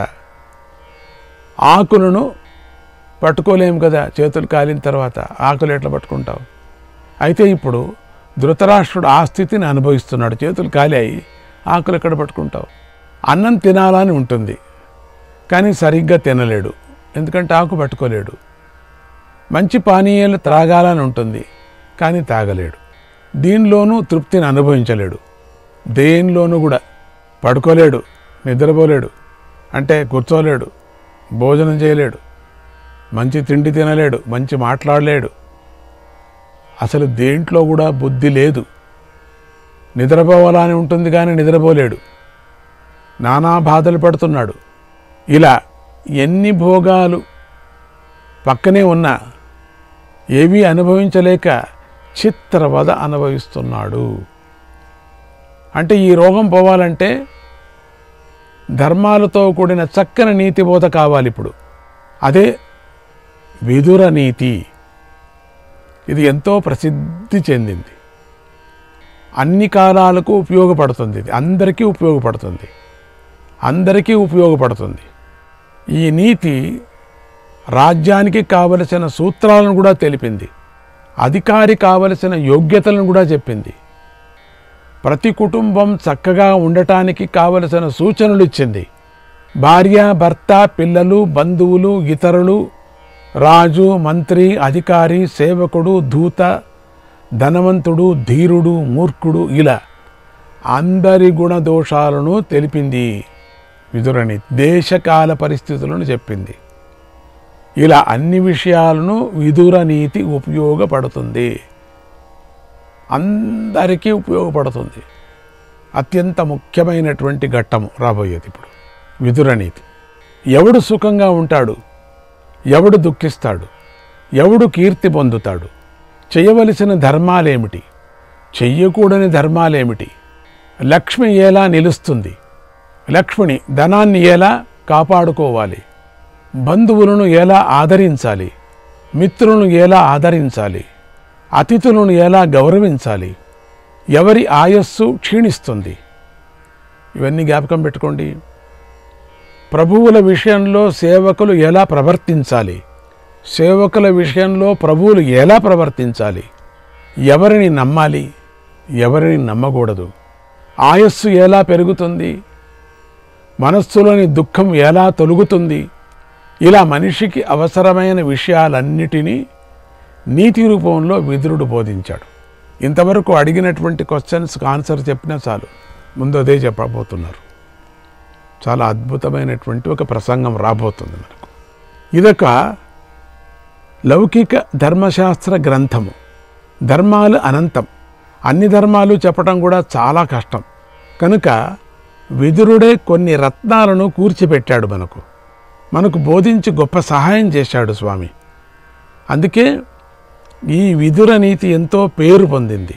ఆకులను పట్టుకోలేము కదా. చేతులు కాలిన తర్వాత ఆకులు ఎట్లా పట్టుకుంటావు? అయితే ఇప్పుడు ధృతరాష్ట్రుడు ఆ స్థితిని అనుభవిస్తున్నాడు. చేతులు కాలాయి, ఆకులు ఎక్కడ పట్టుకుంటావు? అన్నం తినాలని ఉంటుంది కానీ సరిగ్గా తినలేడు, ఎందుకంటే ఆకు పట్టుకోలేడు. మంచి పానీయాలు త్రాగాలని ఉంటుంది కానీ తాగలేడు. దీనిలోనూ తృప్తిని అనుభవించలేడు. దేనిలోనూ కూడా పడుకోలేడు, నిద్రపోలేడు, అంటే కూర్చోలేడు, భోజనం చేయలేడు, మంచి తిండి తినలేడు, మంచి మాట్లాడలేడు. అసలు దేంట్లో కూడా బుద్ధి లేదు. నిద్రపోవాలని ఉంటుంది కానీ నిద్రపోలేడు, నానా బాధలు పడుతున్నాడు. ఇలా ఎన్ని భోగాలు పక్కనే ఉన్నా ఏవీ అనుభవించలేక చిత్రవద అనుభవిస్తున్నాడు. అంటే ఈ రోగం పోవాలంటే ధర్మాలతో కూడిన చక్కని నీతిబోధ కావాలి. ఇప్పుడు అదే విదుర నీతి. ఇది ఎంతో ప్రసిద్ధి చెందింది, అన్ని కాలాలకు ఉపయోగపడుతుంది, ఇది అందరికీ ఉపయోగపడుతుంది. అందరికీ ఉపయోగపడుతుంది. ఈ నీతి రాజ్యానికి కావలసిన సూత్రాలను కూడా తెలిపింది. అధికారి కావలసిన యోగ్యతలను కూడా చెప్పింది. ప్రతి కుటుంబం చక్కగా ఉండటానికి కావలసిన సూచనలు ఇచ్చింది. భార్య, భర్త, పిల్లలు, బంధువులు, ఇతరులు, రాజు, మంత్రి, అధికారి, సేవకుడు, దూత, ధనవంతుడు, ధీరుడు, మూర్ఖుడు, ఇలా అందరి గుణదోషాలను తెలిపింది విదురని. దేశకాల పరిస్థితులను చెప్పింది. ఇలా అన్ని విషయాలను విదుర నీతి ఉపయోగపడుతుంది, అందరికీ ఉపయోగపడుతుంది. అత్యంత ముఖ్యమైనటువంటి ఘట్టము రాబోయేది ఇప్పుడు విదుర నీతి. ఎవడు సుఖంగా ఉంటాడు, ఎవడు దుఃఖిస్తాడు, ఎవడు కీర్తి పొందుతాడు, చేయవలసిన ధర్మాలేమిటి, చెయ్యకూడని ధర్మాలేమిటి, లక్ష్మి ఎలా నిలుస్తుంది, లక్ష్మిని ధనాన్ని ఎలా కాపాడుకోవాలి, బంధువులను ఎలా ఆదరించాలి, మిత్రులను ఎలా ఆదరించాలి, అతిథులను ఎలా గౌరవించాలి, ఎవరి ఆయస్సు క్షీణిస్తుంది, ఇవన్నీ జ్ఞాపకం పెట్టుకోండి. ప్రభువుల విషయంలో సేవకులు ఎలా ప్రవర్తించాలి, సేవకుల విషయంలో ప్రభువులు ఎలా ప్రవర్తించాలి, ఎవరిని నమ్మాలి, ఎవరిని నమ్మకూడదు, ఆయస్సు ఎలా పెరుగుతుంది, మనస్సులోని దుఃఖం ఎలా తొలుగుతుంది, ఇలా మనిషికి అవసరమైన విషయాలన్నిటినీ నీతి రూపంలో విదురుడు బోధించాడు. ఇంతవరకు అడిగినటువంటి క్వశ్చన్స్కి ఆన్సర్ చెప్పినా చాలు, ముందు అదే చెప్పబోతున్నారు. చాలా అద్భుతమైనటువంటి ఒక ప్రసంగం రాబోతుంది మనకు. ఇదొక లౌకిక ధర్మశాస్త్ర గ్రంథము. ధర్మాలు అనంతం, అన్ని ధర్మాలు చెప్పడం కూడా చాలా కష్టం. కనుక విదురుడే కొన్ని రత్నాలను కూర్చిపెట్టాడు మనకు, మనకు బోధించి గొప్ప సహాయం చేశాడు స్వామి. అందుకే ఈ విదుర నీతి ఎంతో పేరు పొందింది,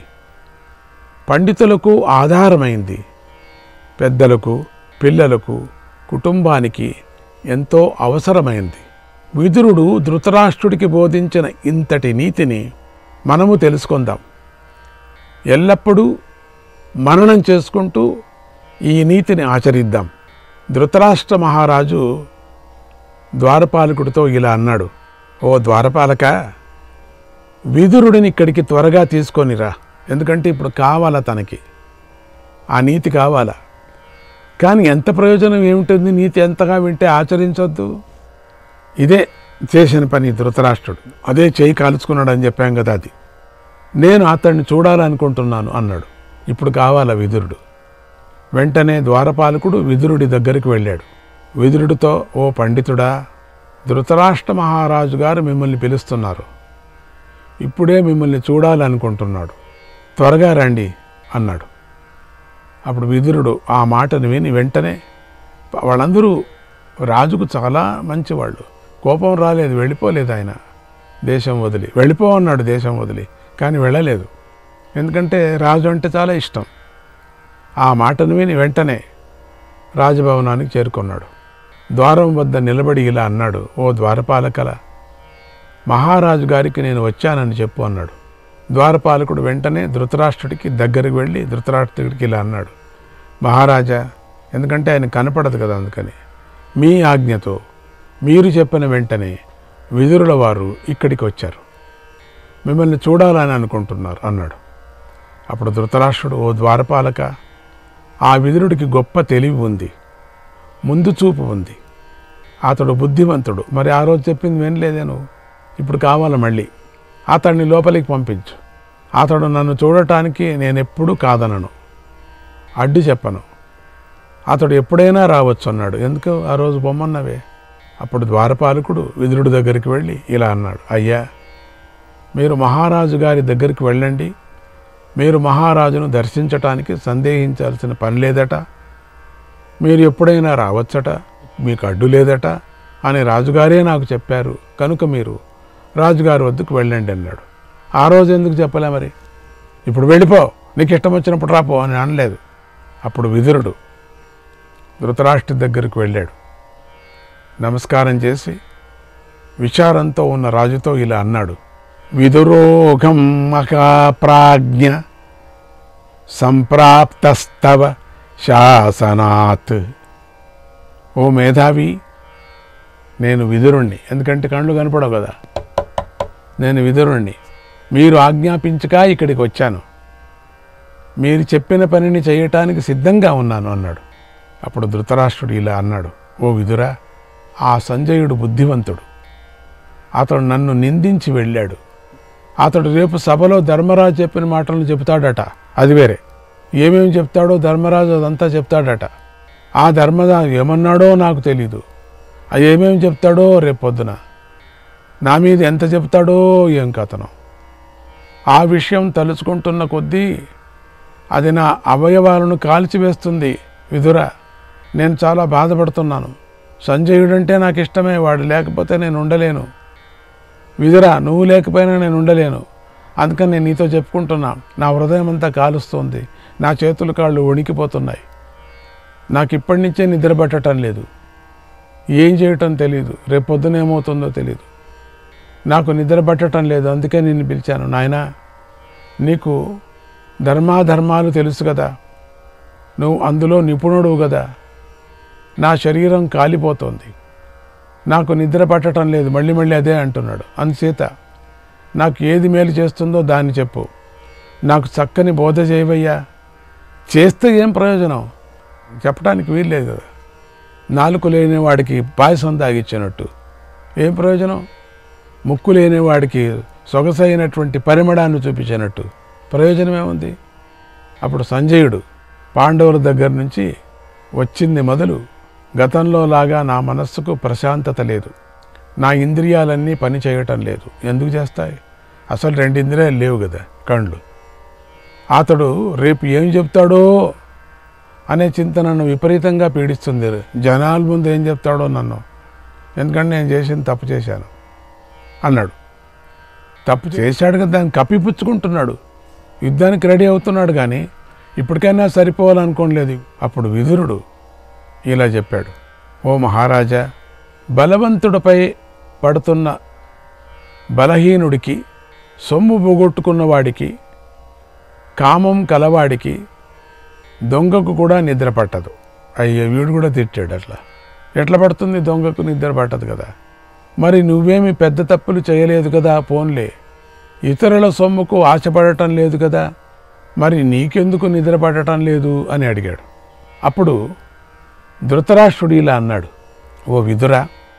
పండితులకు ఆధారమైంది, పెద్దలకు, పిల్లలకు, కుటుంబానికి ఎంతో అవసరమైంది. విదురుడు ధృతరాష్ట్రుడికి బోధించిన ఇంతటి నీతిని మనము తెలుసుకుందాం. ఎల్లప్పుడూ మననం చేసుకుంటూ ఈ నీతిని ఆచరిద్దాం. ధృతరాష్ట్ర మహారాజు ద్వారపాలకుడితో ఇలా అన్నాడు, ఓ ద్వారపాలక, విదురుడిని ఇక్కడికి త్వరగా తీసుకొనిరా, ఎందుకంటే ఇప్పుడు కావాలా తనకి, ఆ నీతి కావాలా. కానీ ఎంత ప్రయోజనం ఏమిటుంది, నీతి ఎంతగా వింటే ఆచరించొద్దు. ఇదే చేసిన పని ధృతరాష్ట్రుడు, అదే చేయి కాల్చుకున్నాడు అని చెప్పాం కదా, అది నేను అతన్ని చూడాలనుకుంటున్నాను అన్నాడు. ఇప్పుడు కావాలా విదురుడు. వెంటనే ద్వారపాలకుడు విదురుడి దగ్గరికి వెళ్ళాడు. విదురుడితో, ఓ పండితుడా, ధృతరాష్ట్ర మహారాజు గారు మిమ్మల్ని పిలుస్తున్నారు, ఇప్పుడే మిమ్మల్ని చూడాలనుకుంటున్నాడు, త్వరగా రండి అన్నాడు. అప్పుడు విదురుడు ఆ మాటను విని వెంటనే, వాళ్ళందరూ రాజుకు చాలా మంచివాళ్ళు, కోపం రాలేదు, వెళ్ళిపోలేదు ఆయన దేశం వదిలి. వెళ్ళిపో అన్నాడు దేశం వదిలి, కానీ వెళ్ళలేదు, ఎందుకంటే రాజు అంటే చాలా ఇష్టం. ఆ మాటను విని వెంటనే రాజభవనానికి చేరుకున్నాడు. ద్వారం వద్ద నిలబడి ఇలా అన్నాడు, ఓ ద్వారపాలకల, మహారాజు గారికి నేను వచ్చానని చెప్పు అన్నాడు. ద్వారపాలకుడు వెంటనే ధృతరాష్ట్రుడికి దగ్గరికి వెళ్ళి ధృతరాష్ట్రుడికి ఇలా అన్నాడు, మహారాజా, ఎందుకంటే ఆయన కనపడదు కదా, అందుకని మీ ఆజ్ఞతో మీరు చెప్పిన వెంటనే విదురుల వారు ఇక్కడికి వచ్చారు, మిమ్మల్ని చూడాలని అనుకుంటున్నారు అన్నాడు. అప్పుడు ధృతరాష్ట్రుడు, ఓ ద్వారపాలక, ఆ విదురుడికి గొప్ప తెలివి ఉంది, ముందు చూపు ఉంది, అతడు బుద్ధిమంతుడు. మరి ఆ రోజు చెప్పింది వినలేదే నువ్వు, ఇప్పుడు కావాలి మళ్ళీ, అతడిని లోపలికి పంపించు. అతడు నన్ను చూడటానికి నేను ఎప్పుడూ కాదనను, అడ్డు చెప్పను, అతడు ఎప్పుడైనా రావచ్చు అన్నాడు. ఎందుకు ఆ రోజు బొమ్మన్నవే. అప్పుడు ద్వారపాలకుడు విదురుడి దగ్గరికి వెళ్ళి ఇలా అన్నాడు, అయ్యా, మీరు మహారాజు గారి దగ్గరికి వెళ్ళండి, మీరు మహారాజును దర్శించటానికి సందేహించాల్సిన పని లేదట, మీరు ఎప్పుడైనా రావచ్చట, మీకు అడ్డు లేదట అని రాజుగారే నాకు చెప్పారు, కనుక మీరు రాజుగారి వద్దకు వెళ్ళండి అన్నాడు. ఆ రోజు ఎందుకు చెప్పలే మరి, ఇప్పుడు వెళ్ళిపో, నీకు ఇష్టం వచ్చినప్పుడు రాపో అని అనలేదు. అప్పుడు విదురుడు ధృతరాష్ట్రుడి దగ్గరికి వెళ్ళాడు. నమస్కారం చేసి విచారంతో ఉన్న రాజుతో ఇలా అన్నాడు, విదురోగం మహాప్రాజ్ఞ సంప్రాప్తస్తవ శాసనాత్ ఓ మేధావి, నేను విదురుణ్ణి, ఎందుకంటే కళ్ళు కనపడవు కదా, నేను విదురుణ్ణి, మీరు ఆజ్ఞాపించక ఇక్కడికి వచ్చాను, మీరు చెప్పిన పనిని చేయటానికి సిద్ధంగా ఉన్నాను అన్నాడు. అప్పుడు ధృతరాష్ట్రుడు ఇలా అన్నాడు, ఓ విదురా, ఆ సంజయుడు బుద్ధివంతుడు, అతడు నన్ను నిందించి వెళ్ళాడు, అతడు రేపు సభలో ధర్మరాజు చెప్పిన మాటలను చెప్తాడట. అది వేరే, ఏమేమి చెప్తాడో ధర్మరాజు అదంతా చెప్తాడట. ఆ ధర్మరాజు ఏమన్నాడో నాకు తెలీదు, అది ఏమేమి చెప్తాడో రేపు పొద్దున నా మీద ఎంత చెప్తాడో ఏం కథనో. ఆ విషయం తలుచుకుంటున్న కొద్దీ అది నా అవయవాలను కాల్చివేస్తుంది విదురా, నేను చాలా బాధపడుతున్నాను. సంజయుడంటే నాకు ఇష్టమే, వాడు లేకపోతే నేను ఉండలేను. విదురా, నువ్వు లేకపోయినా నేను ఉండలేను. అందుకని నేను నీతో చెప్పుకుంటున్నా, నా హృదయం అంతా కాలుస్తోంది, నా చేతులు కాళ్ళు వణికిపోతున్నాయి, నాకు ఇప్పటి నుంచే నిద్ర పట్టడం లేదు, ఏం చేయటం తెలీదు, రేపు పొద్దున ఏమవుతుందో తెలీదు, నాకు నిద్ర పట్టడం లేదు, అందుకే నిన్ను పిలిచాను. నాయనా, నీకు ధర్మాధర్మాలు తెలుసు కదా, నువ్వు అందులో నిపుణుడు కదా, నా శరీరం కాలిపోతోంది, నాకు నిద్ర పట్టడం లేదు, మళ్ళీ మళ్ళీ అదే అంటున్నాడు. అందుచేత నాకు ఏది మేలు చేస్తుందో దాన్ని చెప్పు, నాకు చక్కని బోధ చేయవయ్యా. చేస్తే ఏం ప్రయోజనం, చెప్పడానికి వీల్లేదు కదా, నాలుగు లేని వాడికి పాయసం తాగిచ్చినట్టు ఏం ప్రయోజనం, ముక్కు లేని వాడికి సొగసైనటువంటి పరిమళాన్ని చూపించినట్టు ప్రయోజనమేముంది. అప్పుడు సంజయుడు పాండవుల దగ్గర నుంచి వచ్చింది మొదలు గతంలో లాగా నా మనస్సుకు ప్రశాంతత లేదు, నా ఇంద్రియాలన్నీ పని చేయటం లేదు. ఎందుకు చేస్తాయి, అసలు రెండు ఇంద్రియాలు లేవు కదా, కళ్ళు. అతడు రేపు ఏం చెప్తాడో అనే చింత నన్ను విపరీతంగా పీడిస్తుంది. జనాల ముందు ఏం చెప్తాడో నన్ను, ఎందుకంటే నేను చేసింది తప్పు చేశాను అన్నాడు. తప్పు చేశాడు కదా, దాన్ని కప్పిపుచ్చుకుంటున్నాడు, యుద్ధానికి రెడీ అవుతున్నాడు, కానీ ఇప్పటికైనా సరిపోవాలనుకోలేదు. అప్పుడు విదురుడు ఇలా చెప్పాడు, ఓ మహారాజా, బలవంతుడిపై పడుతున్న బలహీనుడికి, సొమ్ము పోగొట్టుకున్న వాడికి, కామం కలవాడికి, దొంగకు కూడా నిద్ర పట్టదు. అయ్యో, వీడు కూడా తిట్టాడు. అట్లా ఎట్లా పడుతుంది, దొంగకు నిద్ర పట్టదు కదా. మరి నువ్వేమి పెద్ద తప్పులు చేయలేదు కదా, పోన్లే, ఇతరుల సొమ్ముకు ఆశపడటం లేదు కదా, మరి నీకెందుకు నిద్ర పడటం లేదు అని అడిగాడు. అప్పుడు ధృతరాష్ట్రుడు ఇలా అన్నాడు, ఓ విదురా,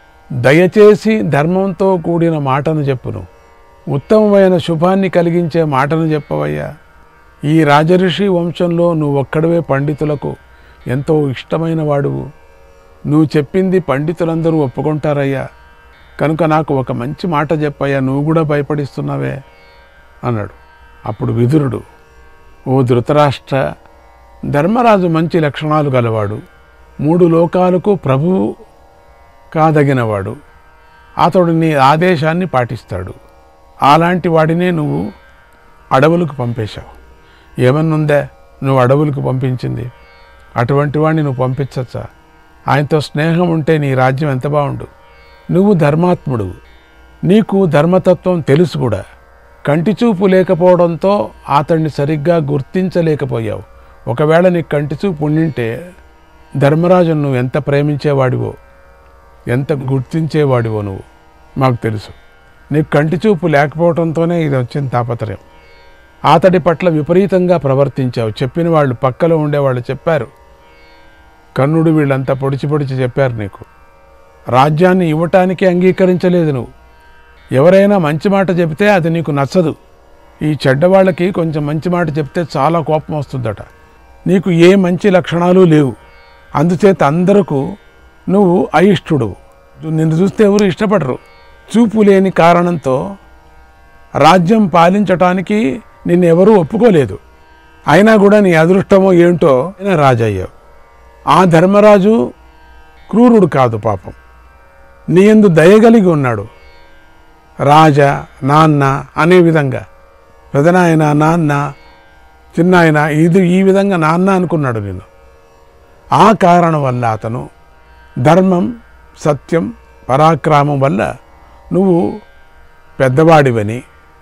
దయచేసి ధర్మంతో కూడిన మాటను చెప్పును, ఉత్తమమైన శుభాన్ని కలిగించే మాటను చెప్పవయ్యా. ఈ రాజఋషి వంశంలో నువ్వు ఒక్కడవే పండితులకు ఎంతో ఇష్టమైన వాడువు, నువ్వు చెప్పింది పండితులందరూ ఒప్పుకుంటారయ్యా, కనుక నాకు ఒక మంచి మాట చెప్పయ్యా, నువ్వు కూడా భయపడిస్తున్నావే అన్నాడు. అప్పుడు విదురుడు, ఓ ధృతరాష్ట్ర, ధర్మరాజు మంచి లక్షణాలు గలవాడు, మూడు లోకాలకు ప్రభువు కాదగినవాడు, అతడు నీ ఆదేశాన్ని పాటిస్తాడు. అలాంటి వాడినే నువ్వు అడవులకు పంపేశావు. ఏమన్నుందా నువ్వు అడవులకు పంపించింది? అటువంటి వాడిని నువ్వు పంపించచ్చా? ఆయనతో స్నేహం ఉంటే నీ రాజ్యం ఎంత బాగుండు. నువ్వు ధర్మాత్ముడు, నీకు ధర్మతత్వం తెలుసు కూడా, కంటిచూపు లేకపోవడంతో అతన్ని సరిగ్గా గుర్తించలేకపోయావు. ఒకవేళ నీకు కంటిచూపు ఉండింటే ధర్మరాజును నువ్వు ఎంత ప్రేమించేవాడివో, ఎంత గుర్తించేవాడివో నువ్వు మాకు తెలుసు. నీకు కంటిచూపు లేకపోవడంతోనే ఇది వచ్చిన తాపత్రయం. అతడి పట్ల విపరీతంగా ప్రవర్తించావు. చెప్పిన వాళ్ళు పక్కలో ఉండేవాళ్ళు చెప్పారు, కర్ణుడు వీళ్ళంతా పొడిచి పొడిచి చెప్పారు నీకు. రాజ్యాన్ని ఇవ్వటానికి అంగీకరించలేదు నువ్వు. ఎవరైనా మంచి మాట చెబితే అది నీకు నచ్చదు. ఈ చెడ్డవాళ్ళకి కొంచెం మంచి మాట చెప్తే చాలా కోపం వస్తుందట. నీకు ఏ మంచి లక్షణాలు లేవు, అందుచేత అందరకు నువ్వు అయిష్టుడు. నిన్ను చూస్తే ఎవరు ఇష్టపడరు. చూపు లేని కారణంతో రాజ్యం పాలించటానికి నిన్నెవరూ ఒప్పుకోలేదు. అయినా కూడా నీ అదృష్టమో ఏంటో రాజయ్యావు. ఆ ధర్మరాజు క్రూరుడు కాదు, పాపం నీ యందు దయగలిగి ఉన్నాడు. రాజా, నాన్న అనే విధంగా, పెదనాయన, నాన్న, చిన్నాయన, ఇది ఈ విధంగా నాన్న అనుకున్నాడు నేను. ఆ కారణం వల్ల అతను ధర్మం, సత్యం, పరాక్రమం వల్ల నువ్వు పెద్దవాడివని,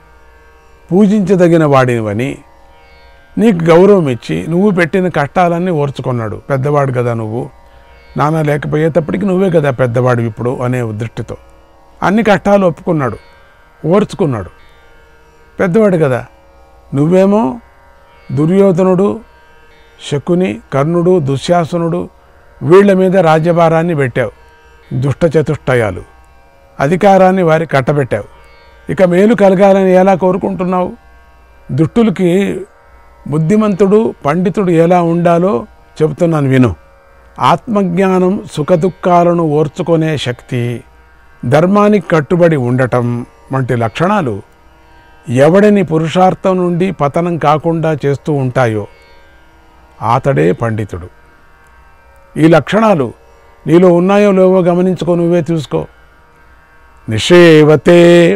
పూజించదగిన వాడివని నీకు గౌరవం ఇచ్చి నువ్వు పెట్టిన కష్టాలన్నీ ఓర్చుకున్నాడు. పెద్దవాడు కదా నువ్వు, నాన్న లేకపోయేటప్పటికి నువ్వే కదా పెద్దవాడు ఇప్పుడు అనే దృష్టితో అన్ని కష్టాలు ఒప్పుకున్నాడు, ఓర్చుకున్నాడు. పెద్దవాడు కదా. నువ్వేమో దుర్యోధనుడు, శకుని, కర్ణుడు, దుశ్శాసనుడు వీళ్ళ మీద రాజ్యభారాన్ని పెట్టావు. దుష్ట చతుష్టయాలు, అధికారాన్ని వారి కట్టబెట్టావు. ఇక మేలు కలగాలని ఎలా కోరుకుంటున్నావు? దుష్టులకి బుద్ధిమంతుడు, పండితుడు ఎలా ఉండాలో చెబుతున్నాను విను. ఆత్మజ్ఞానం, సుఖదుఖాలను ఓర్చుకునే శక్తి, ధర్మానికి కట్టుబడి ఉండటం వంటి లక్షణాలు ఎవడిని పురుషార్థం నుండి పతనం కాకుండా చేస్తూ ఉంటాయో అతడే పండితుడు. ఈ లక్షణాలు నీలో ఉన్నాయో లేవో గమనించుకో, నువ్వే చూసుకో. నిషేవతే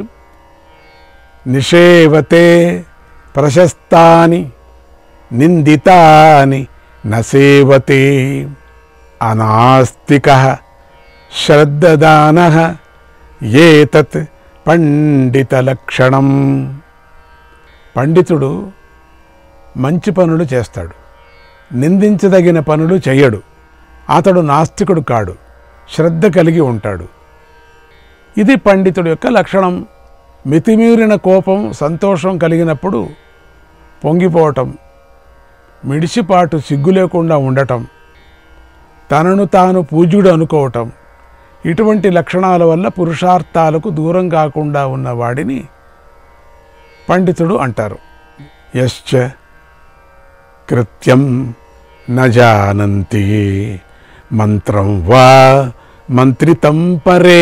నిషేవతే ప్రశస్తాని నిందితాని నసేవతే అనాస్తికః శ్రద్ధదానః ఏతత్ పండిత లక్షణం. పండితుడు మంచి పనులు చేస్తాడు, నిందించదగిన పనులు చెయ్యడు. అతడు నాస్తికుడు కాడు, శ్రద్ధ కలిగి ఉంటాడు. ఇది పండితుడి యొక్క లక్షణం. మితిమీరిన కోపం, సంతోషం కలిగినప్పుడు పొంగిపోవటం, మిడిసిపాటు సిగ్గు లేకుండా ఉండటం, తనను తాను పూజ్యుడు అనుకోవటం, ఇటువంటి లక్షణాల వల్ల పురుషార్థాలకు దూరం కాకుండా ఉన్నవాడిని పండితుడు అంటారు. యశ్చ కృత్యం న జానంతి మంత్రం వా మంత్రితం పరే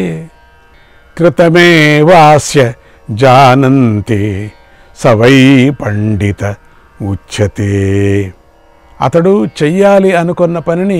కృతమేవాస్య జానంతి సవై పండిత ఉచ్యతే. అతడు చెయ్యాలి అనుకున్న పనిని,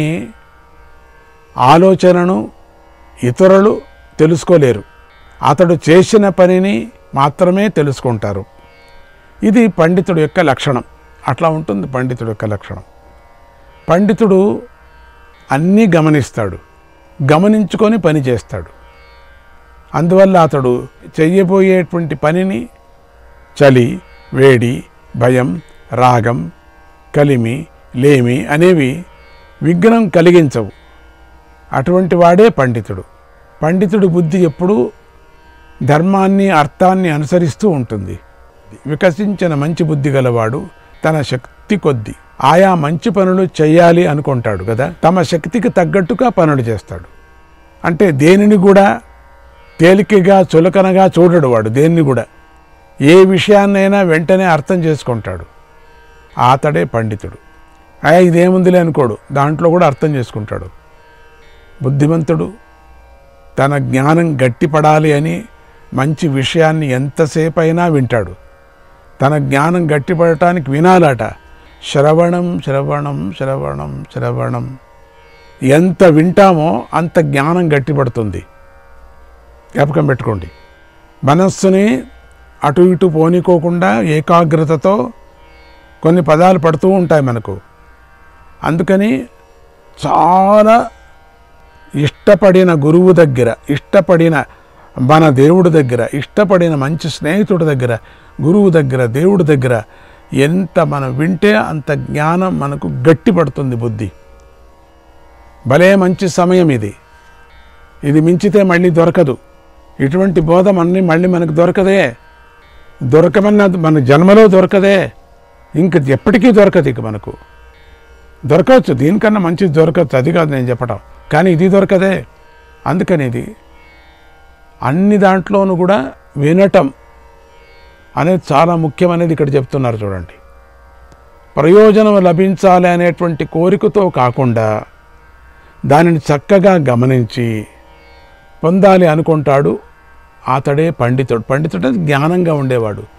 ఆలోచనను ఇతరులు తెలుసుకోలేరు. అతడు చేసిన పనిని మాత్రమే తెలుసుకుంటారు. ఇది పండితుడి యొక్క లక్షణం. అట్లా ఉంటుంది పండితుడి యొక్క లక్షణం. పండితుడు అన్నీ గమనిస్తాడు, గమనించుకొని పని చేస్తాడు. అందువల్ల అతడు చెయ్యబోయేటువంటి పనిని చలి, వేడి, భయం, రాగం, కలిమి, లేమి అనేవి విఘ్నం కలిగించవు. అటువంటి వాడే పండితుడు. పండితుడి బుద్ధి ఎప్పుడూ ధర్మాన్ని, అర్థాన్ని అనుసరిస్తూ ఉంటుంది. వికసించిన మంచి బుద్ధి గలవాడు తన శక్తి కొద్దీ ఆయా మంచి పనులు చేయాలి అనుకుంటాడు కదా. తమ శక్తికి తగ్గట్టుగా పనులు చేస్తాడు. అంటే దేనిని కూడా తేలికగా, చులకనగా చూడడు వాడు. దేన్ని కూడా, ఏ విషయాన్నైనా వెంటనే అర్థం చేసుకుంటాడు. అతడే పండితుడు. అయ్యా ఇదేముందిలే అనుకోడు, దాంట్లో కూడా అర్థం చేసుకుంటాడు. బుద్ధిమంతుడు తన జ్ఞానం గట్టిపడాలి అని మంచి విషయాన్ని ఎంతసేపు అయినా వింటాడు. తన జ్ఞానం గట్టిపడటానికి వినాలట. శ్రవణం శ్రవణం శ్రవణం శ్రవణం. ఎంత వింటామో అంత జ్ఞానం గట్టిపడుతుంది. జ్ఞాపకం పెట్టుకోండి. మనస్సుని అటు ఇటు పోనీకోకుండా ఏకాగ్రతతో కొన్ని పదాలు పడుతూ ఉంటాయి మనకు. అందుకని చాలా ఇష్టపడిన గురువు దగ్గర, ఇష్టపడిన మన దేవుడి దగ్గర, ఇష్టపడిన మంచి స్నేహితుడి దగ్గర, గురువు దగ్గర, దేవుడి దగ్గర ఎంత మనం వింటే అంత జ్ఞానం మనకు గట్టి పడుతుంది బుద్ధి. భలే మంచి సమయం ఇది. ఇది మించితే మళ్ళీ దొరకదు. ఇటువంటి బోధ మన్ని మళ్ళీ మనకు దొరకదే. దొరకమన్న మన జన్మలో దొరకదే, ఇంక ఎప్పటికీ దొరకదు. ఇక మనకు దొరకవచ్చు, దీనికన్నా మంచిది దొరకవచ్చు, అది కాదు నేను చెప్పటం. కానీ ఇది దొరకదే. అందుకని ఇది అన్ని దాంట్లోనూ కూడా వినటం అనేది చాలా ముఖ్యమనేది ఇక్కడ చెప్తున్నారు చూడండి. ప్రయోజనం లభించాలి అనేటువంటి కోరికతో కాకుండా దానిని చక్కగా గమనించి పొందాలి అనుకుంటాడు. అతడే పండితుడు. పండితుడు జ్ఞానంగా ఉండేవాడు.